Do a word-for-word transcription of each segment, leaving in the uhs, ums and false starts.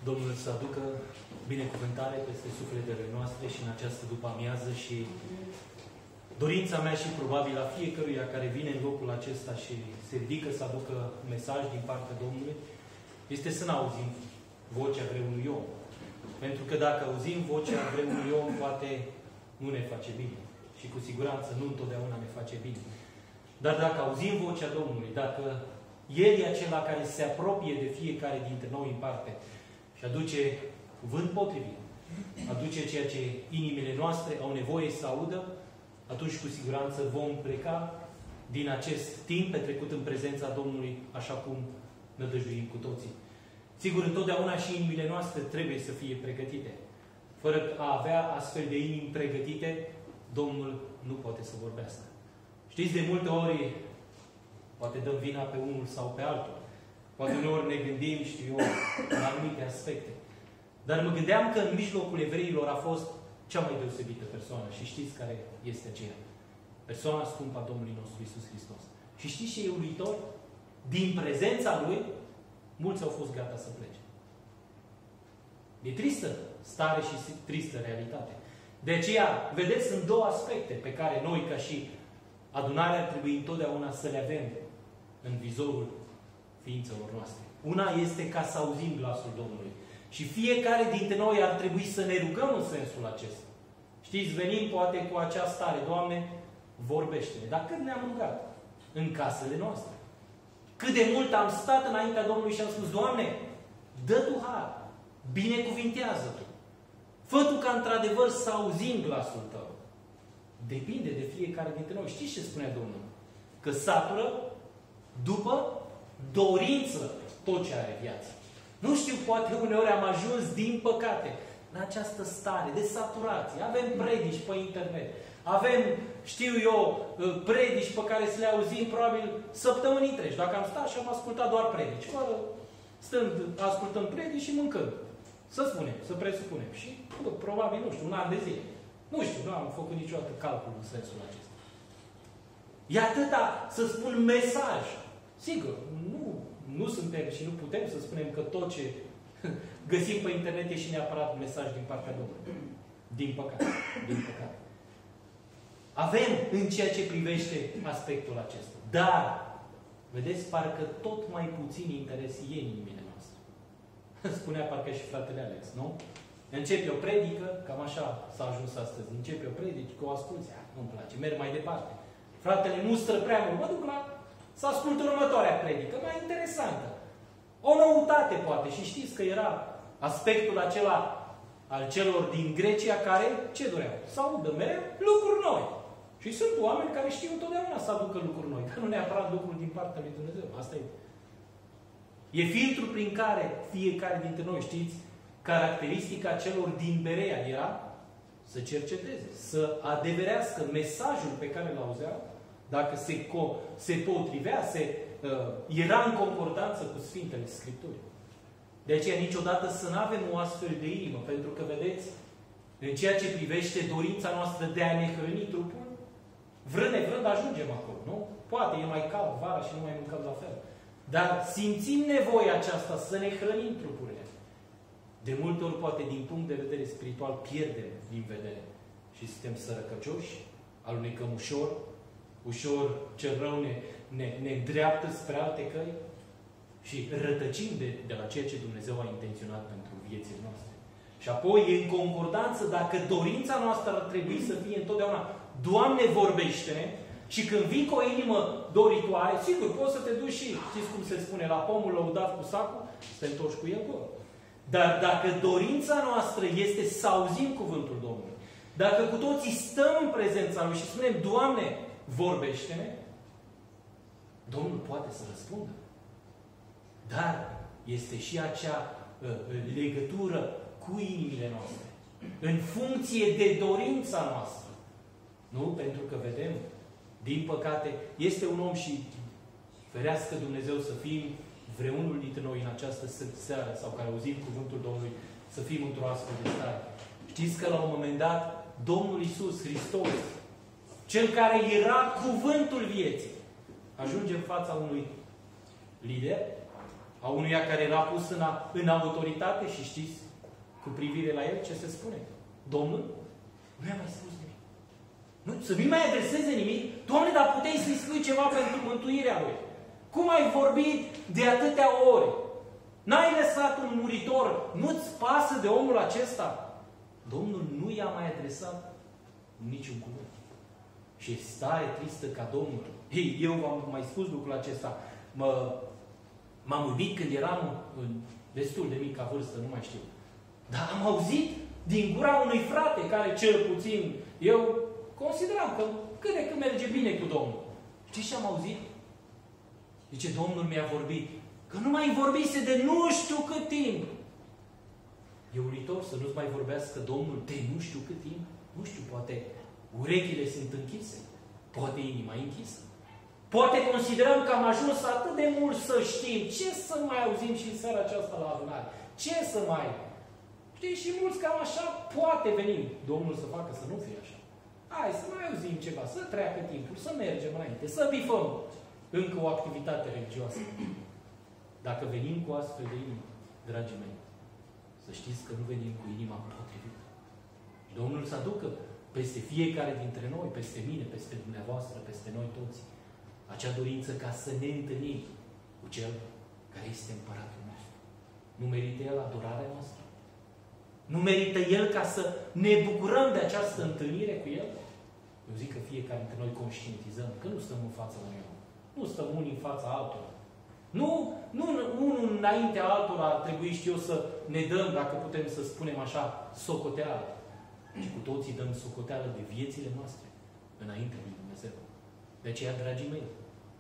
Domnul să aducă binecuvântare peste sufletele noastre și în această după-amiază și dorința mea și probabil a fiecăruia care vine în locul acesta și se ridică să aducă mesaj din partea Domnului, este să n-auzim vocea vreunui om. Pentru că dacă auzim vocea vreunui om, poate nu ne face bine. Și cu siguranță nu întotdeauna ne face bine. Dar dacă auzim vocea Domnului, dacă El e acela care se apropie de fiecare dintre noi în parte și aduce cuvânt potrivit, aduce ceea ce inimile noastre au nevoie să audă, atunci cu siguranță vom pleca din acest timp petrecut în prezența Domnului, așa cum nădăjduim cu toții. Sigur, întotdeauna și inimile noastre trebuie să fie pregătite. Fără a avea astfel de inimi pregătite, Domnul nu poate să vorbească. Știți, de multe ori, poate dăm vina pe unul sau pe altul. Poate uneori ne gândim, știu eu, la anumite aspecte. Dar mă gândeam că în mijlocul evreilor a fost cea mai deosebită persoană. Și știți care este aceea? Persoana scumpă a Domnului nostru Iisus Hristos. Și știți ce e uluitor? Din prezența Lui, mulți au fost gata să plece. E tristă stare și tristă realitate. De aceea, vedeți, sunt două aspecte pe care noi, ca și adunarea, ar trebui întotdeauna să le avem în vizorul ființelor noastre. Una este ca să auzim glasul Domnului. Și fiecare dintre noi ar trebui să ne rugăm în sensul acesta. Știți, venim poate cu acea stare, Doamne, vorbește-ne. Dar cât ne-am rugat? În casele noastre. Cât de mult am stat înaintea Domnului și am spus, Doamne, dă Tu har, binecuvintează Tu. Fă Tu ca într-adevăr să auzim glasul Tău. Depinde de fiecare dintre noi. Știți ce spunea Domnul? Că satură după dorință tot ce are viață. Nu știu, poate uneori am ajuns, din păcate, în această stare de saturație. Avem predici pe internet. Avem, știu eu, predici pe care să le auzim probabil săptămâni întregi. Dacă am stat și am ascultat doar predici, fără stând, ascultăm predici și mâncând. Să spunem, să presupunem. Și probabil, nu știu, un an de zile. Nu știu, nu am făcut niciodată calcul în sensul acesta. E atâta să spun mesaj. Sigur, nu, nu suntem și nu putem să spunem că tot ce găsim pe internet e și neapărat un mesaj din partea Domnului. Din păcate. Din păcate. Avem în ceea ce privește aspectul acesta. Dar, vedeți, parcă tot mai puțin interes e în inimile noastre. Spunea parcă și fratele Alex, nu? Începe o predică, cam așa s-a ajuns astăzi. Începe o predică, că o asculți, nu-mi place, merg mai departe. Fratele nu stră prea mult, mă duc la să ascult următoarea predică, mai interesantă. O noutate, poate. Și știți că era aspectul acela al celor din Grecia care, ce doreau? Să audă mereu lucruri noi. Și sunt oameni care știu întotdeauna să aducă lucruri noi, dar nu neapărat lucruri din partea lui Dumnezeu. Asta e. E filtrul prin care fiecare dintre noi, știți, caracteristica celor din Berea era să cerceteze, să adeverească mesajul pe care îl auzeau, dacă se, co- se potrivea, se, uh, era în concordanță cu Sfintele Scripturi. De aceea niciodată să nu avem o astfel de inimă, pentru că, vedeți, în ceea ce privește dorința noastră de a ne hrăni trupul, vrând nevrând ajungem acolo, nu? Poate e mai cald vara și nu mai mâncăm la fel. Dar simțim nevoia aceasta să ne hrănim trupurile. De multe ori, poate, din punct de vedere spiritual, pierdem din vedere. Și suntem sărăcăcioși, alunecăm ușor, ușor cel rău ne, ne, ne îndreaptă spre alte căi și rătăcim de, de la ceea ce Dumnezeu a intenționat pentru viețile noastre. Și apoi e în concordanță dacă dorința noastră ar trebui să fie întotdeauna Doamne, vorbește-ne, și când vii cu o inimă doritoare, sigur, poți să te duci și, știți cum se spune, la pomul lăudat cu sacul, să te întorci cu el gol. Dar dacă dorința noastră este să auzim cuvântul Domnului, dacă cu toții stăm în prezența Lui și spunem, Doamne, vorbește-ne, Domnul poate să răspundă. Dar este și acea uh, legătură cu inimile noastre, în funcție de dorința noastră. Nu? Pentru că vedem, din păcate, este un om și ferească Dumnezeu să fim vreunul dintre noi în această seară sau care auzim cuvântul Domnului, să fim într-o astfel de stare. Știți că la un moment dat, Domnul Iisus Hristos, Cel care era cuvântul vieții, ajunge în fața unui lider a unuia care era pus în, a, în autoritate și știți cu privire la el ce se spune? Domnul nu i-a mai spus nimic. Nu, să nu-i mai adreseze nimic? Doamne, dar puteai să-i spui ceva pentru mântuirea lui. Cum ai vorbit de atâtea ore? N-ai lăsat un muritor? Nu-ți pasă de omul acesta? Domnul nu i-a mai adresat niciun cuvânt. Și e stare tristă ca Domnul. Ei, eu v-am mai spus lucrul acesta. Mă, m-am iubit când eram în destul de mic ca vârstă, nu mai știu. Dar am auzit din gura unui frate care, cel puțin, eu consideram că cât de cât merge bine cu Domnul. Știți ce am auzit? Zice, Domnul mi-a vorbit. Că nu mai vorbise de nu știu cât timp. E uluitor să nu-ți mai vorbească Domnul de nu știu cât timp. Nu știu, poate urechile sunt închise. Poate inima închisă. Poate considerăm că am ajuns atât de mult să știm. Ce să mai auzim și în seara aceasta la adunare? Ce să mai... Știi, și mulți cam așa poate veni Domnul să facă să nu fie așa. Hai să mai auzim ceva, să treacă timpul, să mergem înainte, să bifăm încă o activitate religioasă. Dacă venim cu astfel de inimă, dragii mei, să știți că nu venim cu inima potrivită. Domnul să aducă peste fiecare dintre noi, peste mine, peste dumneavoastră, peste noi toți, acea dorință ca să ne întâlnim cu Cel care este Împăratul nostru. Nu merită El adorarea noastră? Nu merită El ca să ne bucurăm de această întâlnire cu El? Eu zic că fiecare dintre noi conștientizăm că nu stăm în fața unui om. Nu stăm unii în fața altora. Nu, nu unul înaintea altora ar trebui, știu eu, să ne dăm, dacă putem să spunem așa, socoteală. Și cu toții dăm socoteală de viețile noastre înainte lui Dumnezeu. De aceea, dragii mei,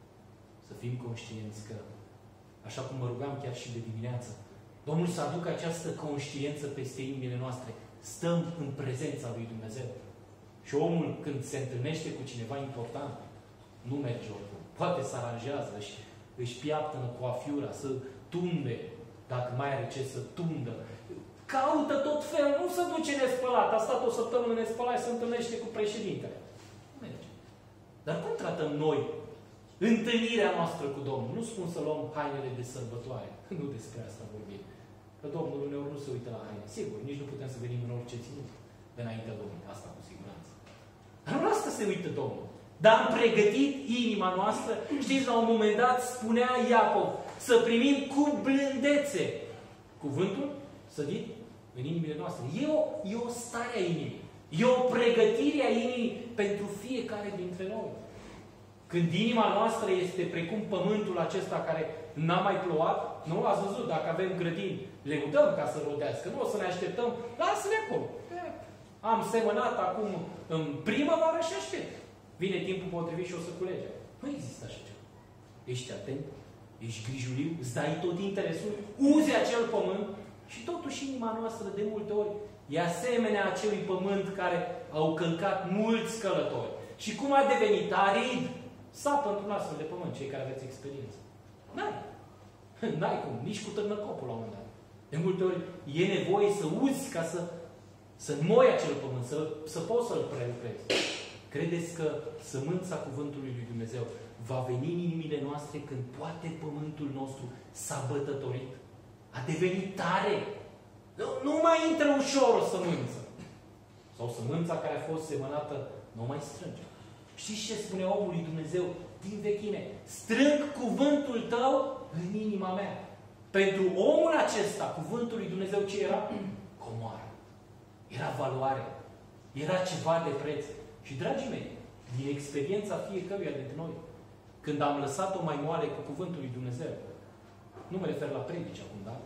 să fim conștienți că, așa cum mă rugam chiar și de dimineață, Domnul să aducă această conștiență peste inimile noastre. Stăm în prezența lui Dumnezeu. Și omul, când se întâlnește cu cineva important, nu merge oricum. Poate să aranjează, își, își piaptănă coafiura, să tunde, dacă mai are ce să tundă. Caută tot felul, nu se duce nespălat. A stat o săptămână nespălat și se întâlnește cu președintele. Nu merge. Dar cum tratăm noi întâlnirea noastră cu Domnul? Nu spun să luăm hainele de sărbătoare. Nu despre asta vorbim. Că Domnul uneori nu se uită la haine. Sigur, nici nu putem să venim în orice ținut înaintea Domnului. Asta cu siguranță. Dar nu asta se uită Domnul. Dar am pregătit inima noastră. Știți, la un moment dat spunea Iacov să primim cu blândețe cuvântul sădit în inimile noastre. E o, e o stare a inimii. E o pregătire a inimii pentru fiecare dintre noi. Când inima noastră este precum pământul acesta care n-a mai plouat, nu ați văzut, dacă avem grădini, le udăm ca să rodească. Nu o să ne așteptăm, lasă-le acolo. Am semănat acum în primăvară și aștept. Vine timpul potrivit și o să culege. Nu există așa ceva. Ești atent, ești grijuliu, îți dai tot interesul, uzi acel pământ și totuși inima noastră de multe ori e asemenea acelui pământ care au călcat mulți călători. Și cum a devenit arid, sapă într-un astfel de pământ, cei care aveți experiență. N-ai. N-ai cum. Nici cu târnăcopul la un moment dat. De multe ori e nevoie să uzi ca să, să înmoi acel pământ, să, să poți să-l prelucrezi. Credeți că sămânța cuvântului lui Dumnezeu va veni în inimile noastre când poate pământul nostru s-a bătătorit? A devenit tare? Nu, nu mai intră ușor o sămânță. Sau sămânța care a fost semănată nu mai strânge. Știți ce spune omul lui Dumnezeu din vechime? Strâng cuvântul tău în inima mea. Pentru omul acesta, cuvântul lui Dumnezeu ce era? Comoară. Era valoare. Era ceva de preț. Și, dragii mei, din experiența fiecăruia dintre noi, când am lăsat-o mai moale cu cuvântul lui Dumnezeu, nu mă refer la predici acum, da?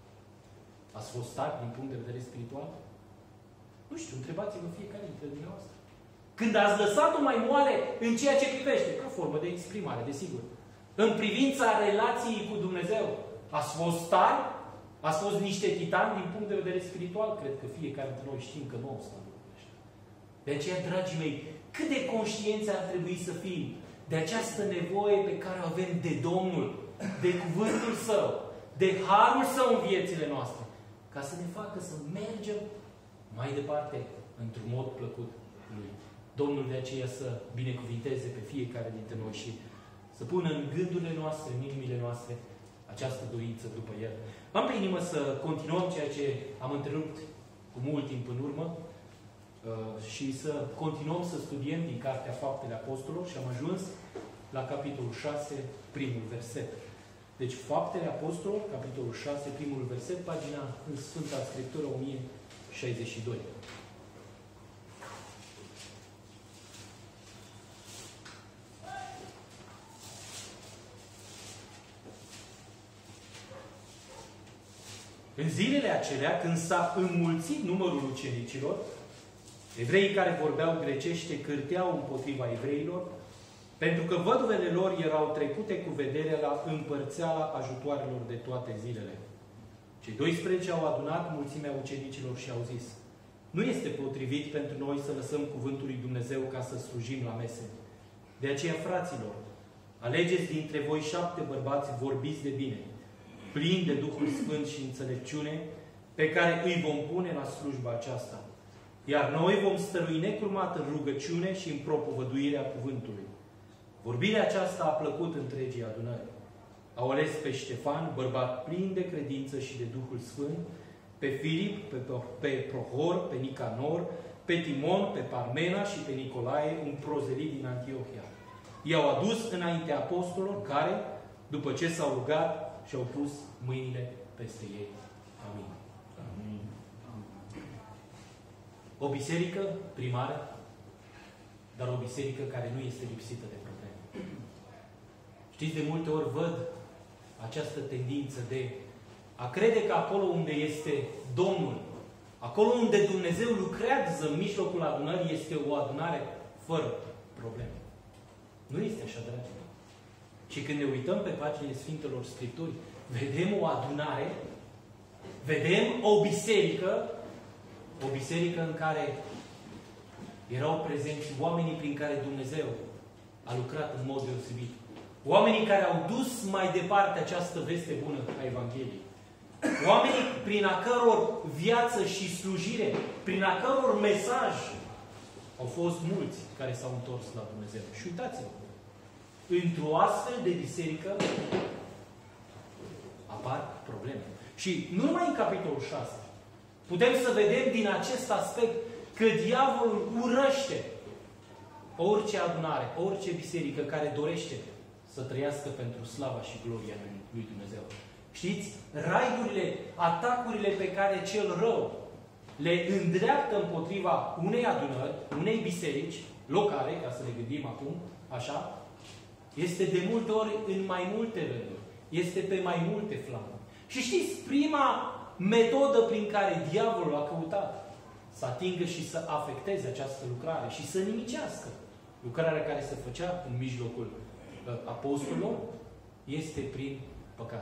Ați fost tari din punct de vedere spiritual? Nu știu, întrebați-vă fiecare dintre dumneavoastră. Când ați lăsat-o mai moale în ceea ce privește, ca formă de exprimare, desigur, în privința relației cu Dumnezeu, ați fost tari? Ați fost niște titani din punct de vedere spiritual? Cred că fiecare dintre noi știm că nu au stat lucrurile ăștia. De aceea, dragii mei, cât de conștienți ar trebui să fim de această nevoie pe care o avem de Domnul, de cuvântul Său, de harul Său în viețile noastre, ca să ne facă să mergem mai departe într-un mod plăcut Lui. Domnul de aceea să binecuvinteze pe fiecare dintre noi și să pună în gândurile noastre, în inimile noastre, această dorință după El. Am pe inimă să continuăm ceea ce am întrerupt cu mult timp în urmă și să continuăm să studiem din Cartea Faptele Apostolilor și am ajuns la capitolul șase, primul verset. Deci, Faptele Apostolilor, capitolul șase, primul verset, pagina în Sfânta Scriptură o mie șaizeci și doi. În zilele acelea, când s-a înmulțit numărul ucenicilor, evreii care vorbeau grecește cârteau împotriva evreilor, pentru că văduvele lor erau trecute cu vederea la împărțeala ajutoarelor de toate zilele. Cei doisprezece au adunat mulțimea ucenicilor și au zis: nu este potrivit pentru noi să lăsăm cuvântul lui Dumnezeu ca să slujim la mese. De aceea, fraților, alegeți dintre voi șapte bărbați vorbiți de bine, plini de Duhul Sfânt și înțelepciune, pe care îi vom pune la slujba aceasta. Iar noi vom stărui necurmat în rugăciune și în propovăduirea cuvântului. Vorbirea aceasta a plăcut întregii adunări. Au ales pe Ștefan, bărbat plin de credință și de Duhul Sfânt, pe Filip, pe, pe Prohor, pe Nicanor, pe Timon, pe Parmena și pe Nicolae, un prozelit din Antiohia. I-au adus înaintea apostolilor care, după ce s-au rugat, și-au pus mâinile peste ei. Amin. Amin. O biserică primară, dar o biserică care nu este lipsită de probleme. Știți, de multe ori văd această tendință de a crede că acolo unde este Domnul, acolo unde Dumnezeu lucrează în mijlocul adunării, este o adunare fără probleme. Nu este așa, dragii mei. Și când ne uităm pe paginile Sfintelor Scripturi, vedem o adunare, vedem o biserică, o biserică în care erau prezenți oamenii prin care Dumnezeu a lucrat în mod deosebit. Oamenii care au dus mai departe această veste bună a Evangheliei. Oamenii prin a căror viață și slujire, prin a căror mesaj, au fost mulți care s-au întors la Dumnezeu. Și uitați-vă, într-o astfel de biserică apar probleme. Și nu numai în capitolul șase. Putem să vedem din acest aspect că diavolul urăște orice adunare, orice biserică care dorește să trăiască pentru slava și gloria lui Dumnezeu. Știți, raidurile, atacurile pe care cel rău le îndreaptă împotriva unei adunări, unei biserici locale, ca să ne gândim acum, așa, este de multe ori în mai multe rânduri. Este pe mai multe flancuri. Și știți, prima metodă prin care diavolul a căutat să atingă și să afecteze această lucrare și să nimicească lucrarea care se făcea în mijlocul uh, apostolilor, este prin păcat.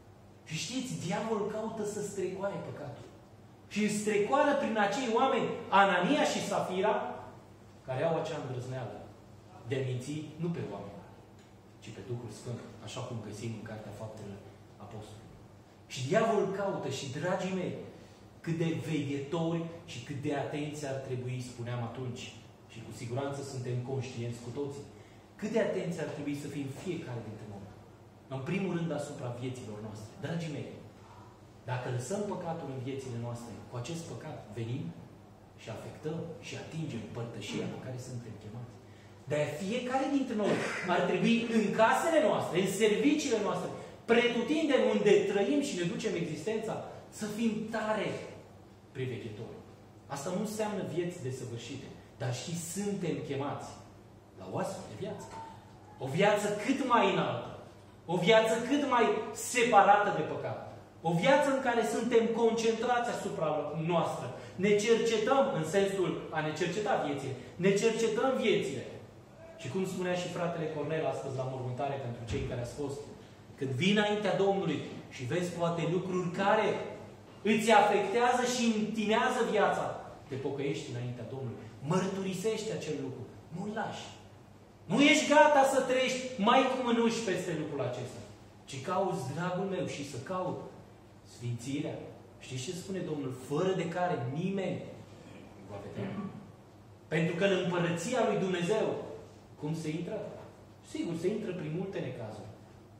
Și știți, diavolul caută să strecoare păcatul. Și îl strecoară prin acei oameni, Anania și Safira, care au acea îndrăzneală de a minți nu pe oameni, ci pe Duhul Sfânt, așa cum găsim în Cartea Faptelor Apostolilor. Și diavolul caută, și dragii mei, cât de veghetori și cât de atenți ar trebui, spuneam atunci, și cu siguranță suntem conștienți cu toții, cât de atenți ar trebui să fim fiecare dintre noi. În primul rând asupra vieților noastre. Dragii mei, dacă lăsăm păcatul în viețile noastre, cu acest păcat venim și afectăm și atingem părtășia la care suntem chemați. De-aia fiecare dintre noi ar trebui în casele noastre, în serviciile noastre, pretutindeni unde trăim și ne ducem existența, să fim tare priveghetori. Asta nu înseamnă vieți desăvârșite, dar și suntem chemați la o astfel de viață. O viață cât mai înaltă, o viață cât mai separată de păcat. O viață în care suntem concentrați asupra noastră. Ne cercetăm în sensul a ne cerceta viețile. Ne cercetăm viețile. Și cum spunea și fratele Cornel astăzi la mormântare pentru cei care ați fost, când vii înaintea Domnului și vezi poate lucruri care îți afectează și întinează viața, te pocăiești înaintea Domnului. Mărturisești acel lucru. Nu-l lași. Nu ești gata să trăiești mai cu mânuși peste lucrul acesta, ci cauți, dragul meu, și să caut sfințirea. Știți ce spune Domnul? Fără de care nimeni nu va vedea. Pentru că în împărăția lui Dumnezeu, cum se intră? Sigur, se intră prin multe necazuri.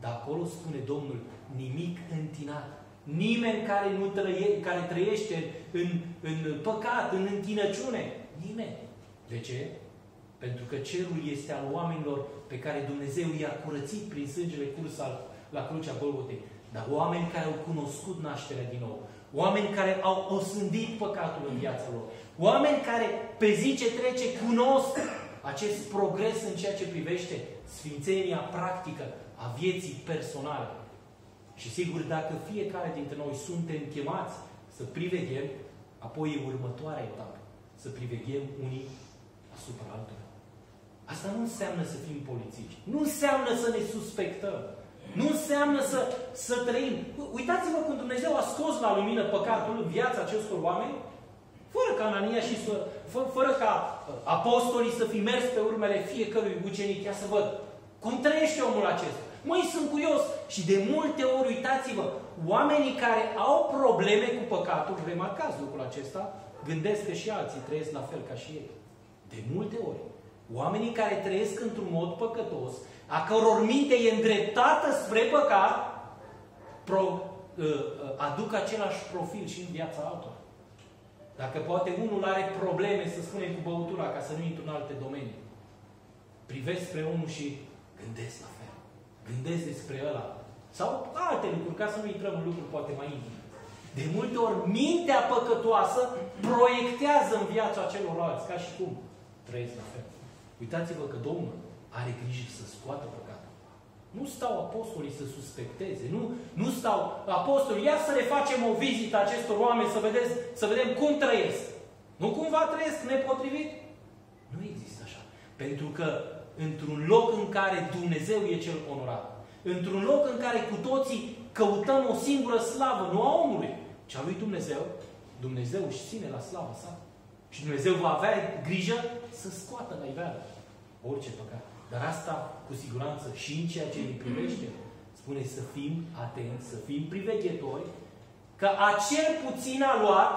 Dar acolo spune Domnul, nimic întinat. Nimeni care, nu trăie, care trăiește în, în păcat, în întinăciune. Nimeni. De ce? Pentru că cerul este al oamenilor pe care Dumnezeu i-a curățit prin sângele curs al, la crucea Golgotei. Dar oameni care au cunoscut nașterea din nou. Oameni care au osândit păcatul în viața lor. Oameni care pe zi ce trece cunosc acest progres în ceea ce privește sfințenia practică a vieții personale. Și sigur, dacă fiecare dintre noi suntem chemați să priveghem, apoi e următoarea etapă. Să priveghem unii asupra altora. Asta nu înseamnă să fim polițiști. Nu înseamnă să ne suspectăm. Nu înseamnă să, să trăim. Uitați-vă când Dumnezeu a scos la lumină păcatul în viața acestor oameni, fără ca Anania și să, fă, fără ca apostolii să fi mers pe urmele fiecărui ucenic. Ia să văd cum trăiește omul acesta. Măi, sunt curios. Și de multe ori, uitați-vă, oamenii care au probleme cu păcatul, remarcați lucrul acesta, gândesc că și alții trăiesc la fel ca și ei. De multe ori. Oamenii care trăiesc într-un mod păcătos, a căror minte e îndreptată spre păcat, pro, uh, aduc același profil și în viața altora. Dacă poate unul are probleme, să spunem, cu băutura, ca să nu intru în alte domenii, privesc spre omul și gândesc la fel. Gândesc despre ăla. Sau alte lucruri, ca să nu intrăm în lucruri poate mai intime. De multe ori, mintea păcătoasă proiectează în viața celorlalți, ca și cum trăiesc la fel. Uitați-vă că Domnul are grijă să scoată păcatul. Nu stau apostolii să suspecteze. Nu, nu stau apostolii, ia să le facem o vizită acestor oameni să, vedeți, să vedem cum trăiesc. Nu cumva trăiesc nepotrivit? Nu există așa. Pentru că într-un loc în care Dumnezeu e cel onorat, într-un loc în care cu toții căutăm o singură slavă, nu a omului, ci a lui Dumnezeu, Dumnezeu își ține la slavă sa. Și Dumnezeu va avea grijă să scoată la iveală orice păcat. Dar asta, cu siguranță, și în ceea ce îi privește, spune să fim atenți, să fim priveghetori, că acel puțin aluat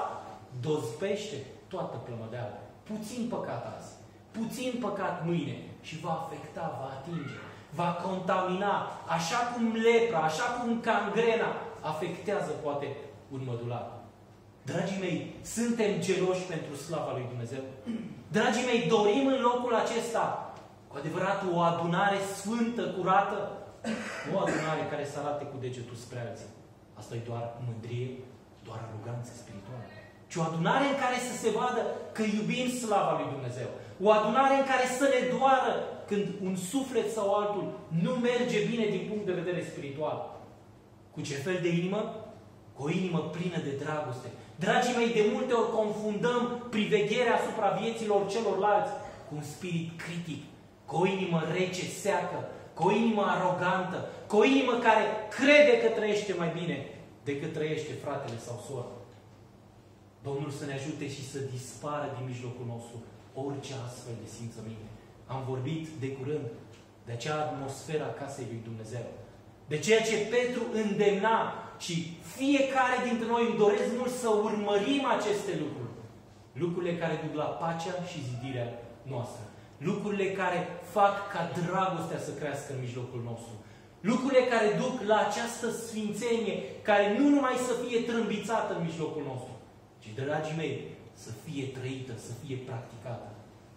dozbește toată plămădeala. Puțin păcat azi, puțin păcat mâine și va afecta, va atinge, va contamina, așa cum lepra, așa cum gangrena afectează poate un mădular. Dragii mei, suntem geloși pentru slava lui Dumnezeu? Dragii mei, dorim în locul acesta cu adevărat o adunare sfântă, curată? Nu o adunare care să arate cu degetul spre alții. Asta e doar mândrie, doar aroganță spirituală. Ci o adunare în care să se vadă că iubim slava lui Dumnezeu. O adunare în care să ne doară când un suflet sau altul nu merge bine din punct de vedere spiritual. Cu ce fel de inimă? Cu o inimă plină de dragoste. Dragii mei, de multe ori confundăm privegherea asupra vieților celorlalți cu un spirit critic, cu o inimă rece, seacă, cu o inimă arogantă, cu o inimă care crede că trăiește mai bine decât trăiește fratele sau sora. Domnul să ne ajute și să dispară din mijlocul nostru orice astfel de simțăminte. Am vorbit de curând de acea atmosferă a casei lui Dumnezeu. De ceea ce Petru îndemna și fiecare dintre noi îmi doresc mult să urmărim aceste lucruri. Lucrurile care duc la pacea și zidirea noastră. Lucrurile care fac ca dragostea să crească în mijlocul nostru. Lucrurile care duc la această sfințenie, care nu numai să fie trâmbițată în mijlocul nostru, ci, dragii mei, să fie trăită, să fie practicată.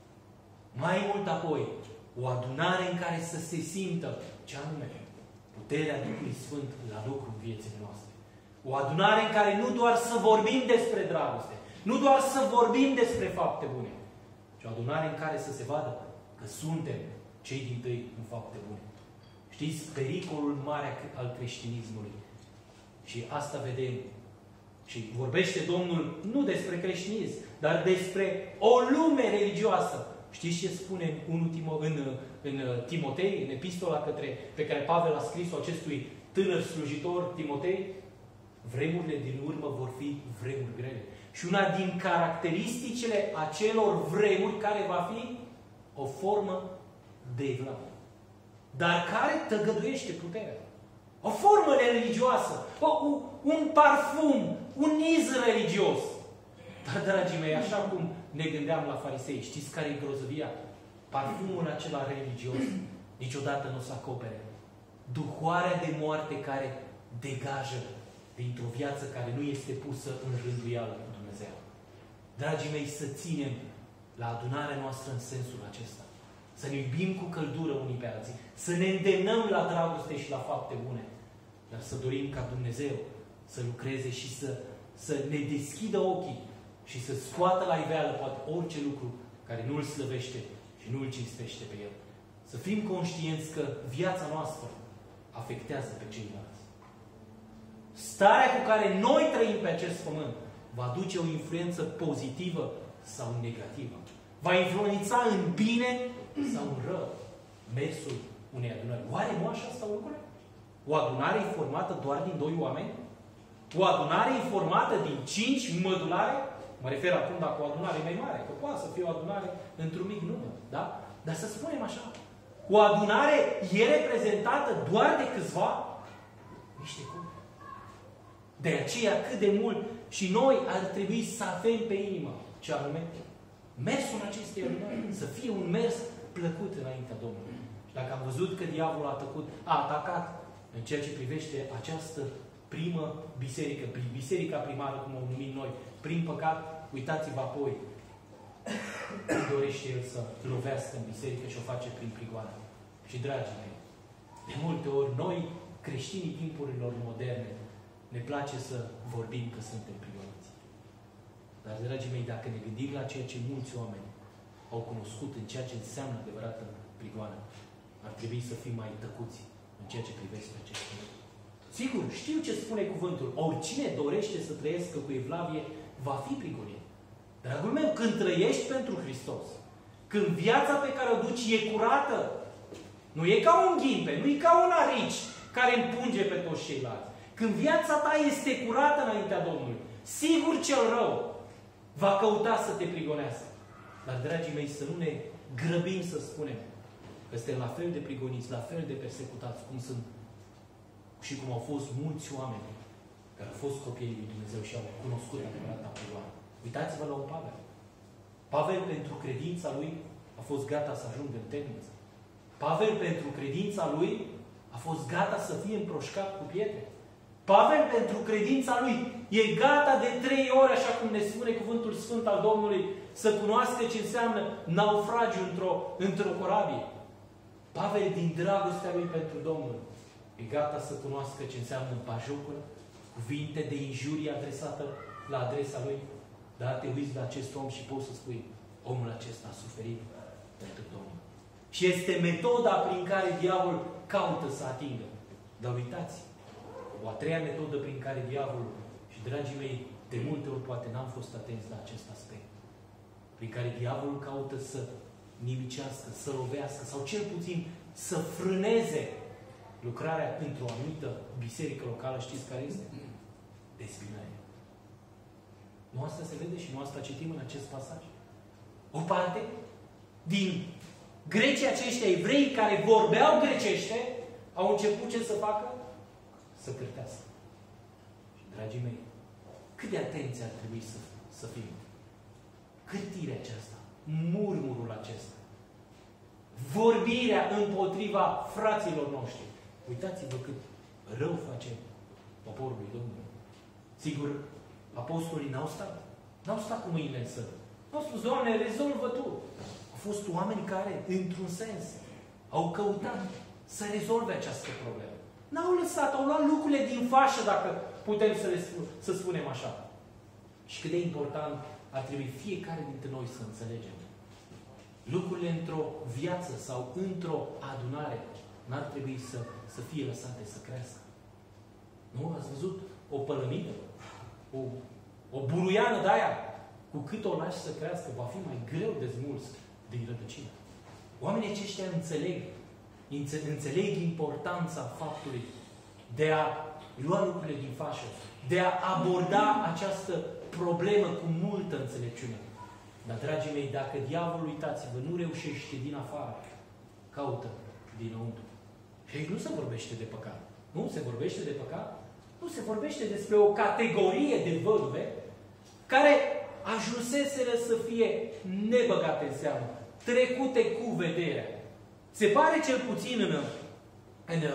Mai mult apoi, o adunare în care să se simtă, ce anume, puterea Duhului Sfânt la lucru în viețile noastre. O adunare în care nu doar să vorbim despre dragoste, nu doar să vorbim despre fapte bune, ci o adunare în care să se vadă că suntem cei dintâi în fapte bune. Știți, pericolul mare al creștinismului. Și asta vedem. Și vorbește Domnul nu despre creștinism, dar despre o lume religioasă. Știți ce spune în, în, în Timotei, în epistola către, pe care Pavel a scris-o acestui tânăr slujitor, Timotei? Vremurile din urmă vor fi vremuri grele. Și una din caracteristicile acelor vremuri care va fi o formă de evlavie. Dar care tăgăduiește puterea. O formă religioasă, o, un parfum, un iz religios. Dar, dragii mei, așa cum ne gândeam la farisei, știți care e grozăvia? Parfumul acela religios niciodată nu o să acopere duhoarea de moarte care degajă dintr-o viață care nu este pusă în rânduială cu Dumnezeu. Dragii mei, să ținem la adunarea noastră în sensul acesta. Să ne iubim cu căldură unii pe alții. Să ne îndemnăm la dragoste și la fapte bune. Dar să dorim ca Dumnezeu să lucreze și să, să ne deschidă ochii și să scoată la iveală poate orice lucru care nu îl slăvește și nu îl cinstește pe El. Să fim conștienți că viața noastră afectează pe ceilalți. Starea cu care noi trăim pe acest pământ va aduce o influență pozitivă sau negativă. Va influența în bine sau în rău mersul unei adunări. Oare nu așa stau lucrurile? O adunare e formată doar din doi oameni? O adunare e formată din cinci mădulare? Mă refer acum dacă o adunare e mai mare, că poate să fie o adunare într-un mic număr. Da? Dar să spunem așa. O adunare e reprezentată doar de câțiva? Niște cum? De aceea cât de mult și noi ar trebui să avem pe inimă ce anume mersul acestei adunări să fie un mers plăcut înaintea Domnului. Dacă am văzut că diavolul a atacat, a atacat în ceea ce privește această primă biserică, biserica primară, cum o numim noi, prin păcat, uitați-vă apoi cum dorește el să lovească în biserică și o face prin prigoană. Și, dragii mei, de multe ori, noi, creștinii timpurilor moderne, ne place să vorbim că suntem prigoniți. Dar, dragii mei, dacă ne gândim la ceea ce mulți oameni au cunoscut în ceea ce înseamnă adevărată prigoană, ar trebui să fim mai tăcuți în ceea ce privește acest lucru. Sigur, știu ce spune cuvântul. Oricine dorește să trăiască cu evlavie, va fi prigonit. Dragul meu, când trăiești pentru Hristos, când viața pe care o duci e curată, nu e ca un ghimpe, nu e ca un arici care împunge pe toți ceilalți. Când viața ta este curată înaintea Domnului, sigur cel rău va căuta să te prigonească. Dar, dragii mei, să nu ne grăbim să spunem că suntem la fel de prigoniți, la fel de persecutați, cum sunt și cum au fost mulți oameni care au fost copiii lui Dumnezeu și au cunoscut adevărata prigoană. Uitați-vă la un Pavel. Pavel, pentru credința lui, a fost gata să ajungă în temniță. Pavel, pentru credința lui, a fost gata să fie împroșcat cu pietre. Pavel, pentru credința lui, e gata de trei ori, așa cum ne spune cuvântul Sfânt al Domnului, să cunoască ce înseamnă naufragiu într-o într-o corabie. Pavel, din dragostea lui pentru Domnul, e gata să cunoască ce înseamnă bajocură, cuvinte de injurie adresată la adresa lui. Dar te uiți la acest om și poți să spui, omul acesta a suferit pentru Domnul. Și este metoda prin care diavolul caută să atingă. Dar uitați, o a treia metodă prin care diavolul, și dragii mei, de multe ori poate n-am fost atenți la acest aspect, prin care diavolul caută să nimicească, să lovească, sau cel puțin să frâneze lucrarea într-o anumită biserică locală. Știți care este? Dezbinare. Nu asta se vede și nu asta citim în acest pasaj. O parte din grecii aceștia evrei care vorbeau grecește au început ce să facă? Să cârtească. Și, dragii mei, cât de atenție ar trebui să, să fim? Cârtirea aceasta, murmurul acesta, vorbirea împotriva fraților noștri. Uitați-vă cât rău face poporului Domnului. Sigur, apostolii n-au stat. N-au stat cu mâinile în sân. N-au spus, Doamne, rezolvă Tu. Au fost oameni care, într-un sens, au căutat să rezolve această problemă. N-au lăsat, au luat lucrurile din fașă, dacă putem să, le spun, să spunem așa. Și cât de important ar trebui fiecare dintre noi să înțelegem. Lucrurile într-o viață sau într-o adunare n-ar trebui să, să fie lăsate să crească. Nu? Ați văzut o pălămidă? O, o buruiană de aia? Cu cât o lași să crească, va fi mai greu de smuls din rădăcină. Oamenii aceștia înțeleg, înțeleg importanța faptului de a lua lucrurile din fașă, de a aborda această problemă cu multă înțelepciune. Dar, dragii mei, dacă diavolul, uitați-vă, nu reușește din afară, caută dinăuntru. Și aici nu se vorbește de păcat. Nu se vorbește de păcat. Nu se vorbește despre o categorie de văduve care ajunseseră să fie nebăgate în seamă, trecute cu vederea. Se pare cel puțin în, în,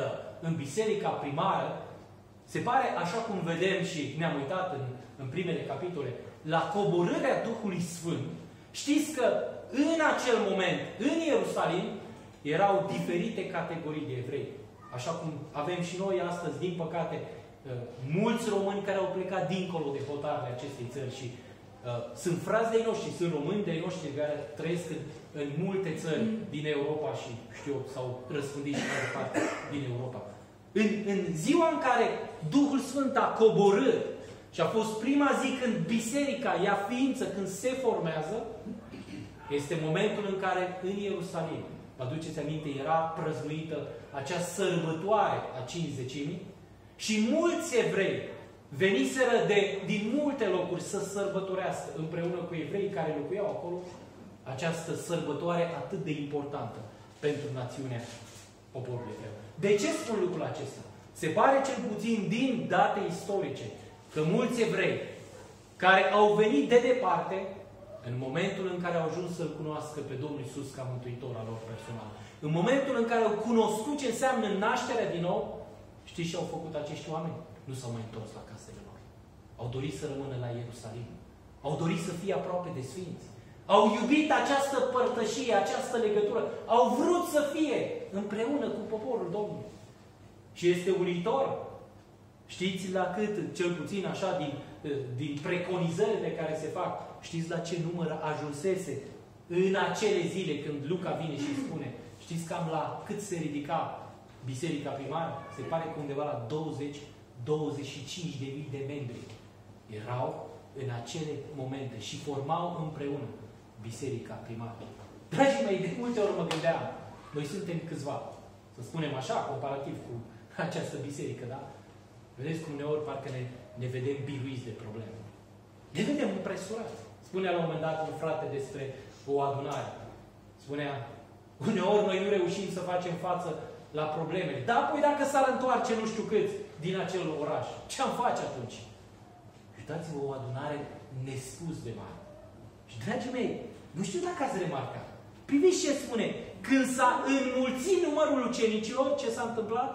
în biserica primară, se pare, așa cum vedem și ne-am uitat în, în primele capitole, la coborârea Duhului Sfânt. Știți că în acel moment, în Ierusalim, erau diferite categorii de evrei. Așa cum avem și noi astăzi, din păcate, mulți români care au plecat dincolo de hotarele acestei țări și uh, sunt frați de-ai noștri, sunt români de-ai noștri care trăiesc în, în multe țări din Europa și, știu eu, s-au răspândit și mai departe din Europa. În, în ziua în care Duhul Sfânt a coborât și a fost prima zi când biserica ia ființă, când se formează, este momentul în care în Ierusalim, vă aduceți aminte, era prăznuită acea sărbătoare a Cincizecimii și mulți evrei veniseră de, din multe locuri să sărbătorească împreună cu evreii care locuiau acolo această sărbătoare atât de importantă pentru națiunea poporului evreu. De ce spun lucrul acesta? Se pare cel puțin din date istorice că mulți evrei care au venit de departe, în momentul în care au ajuns să-L cunoască pe Domnul Iisus ca Mântuitor al lor personal, în momentul în care au cunoscut ce înseamnă nașterea din nou, știți ce au făcut acești oameni? Nu s-au mai întors la casele lor. Au dorit să rămână la Ierusalim. Au dorit să fie aproape de Sfinți. Au iubit această părtășie, această legătură. Au vrut să fie împreună cu poporul Domnului. Și este uluitor. Știți la cât, cel puțin așa, din, din preconizările care se fac, știți la ce număr ajunsese în acele zile când Luca vine și spune, știți cam la cât se ridica biserica primară? Se pare că undeva la douăzeci douăzeci și cinci de mii de membri erau în acele momente și formau împreună biserica primară. Dragii mei, de multe ori mă gândeam, noi suntem câțiva, să spunem așa, comparativ cu această biserică, da? Vedeți cum uneori parcă ne, ne vedem biruiți de probleme. Ne vedem impresurați. Spunea la un moment dat un frate despre o adunare. Spunea, uneori noi nu reușim să facem față la probleme. Dar apoi dacă s-ar întoarce nu știu câți din acel oraș, ce-am face atunci? Uitați-vă o adunare nespus de mare. Și, dragii mei, nu știu dacă ați remarcat. Priviți ce spune. Când s-a înmulțit numărul ucenicilor, ce s-a întâmplat?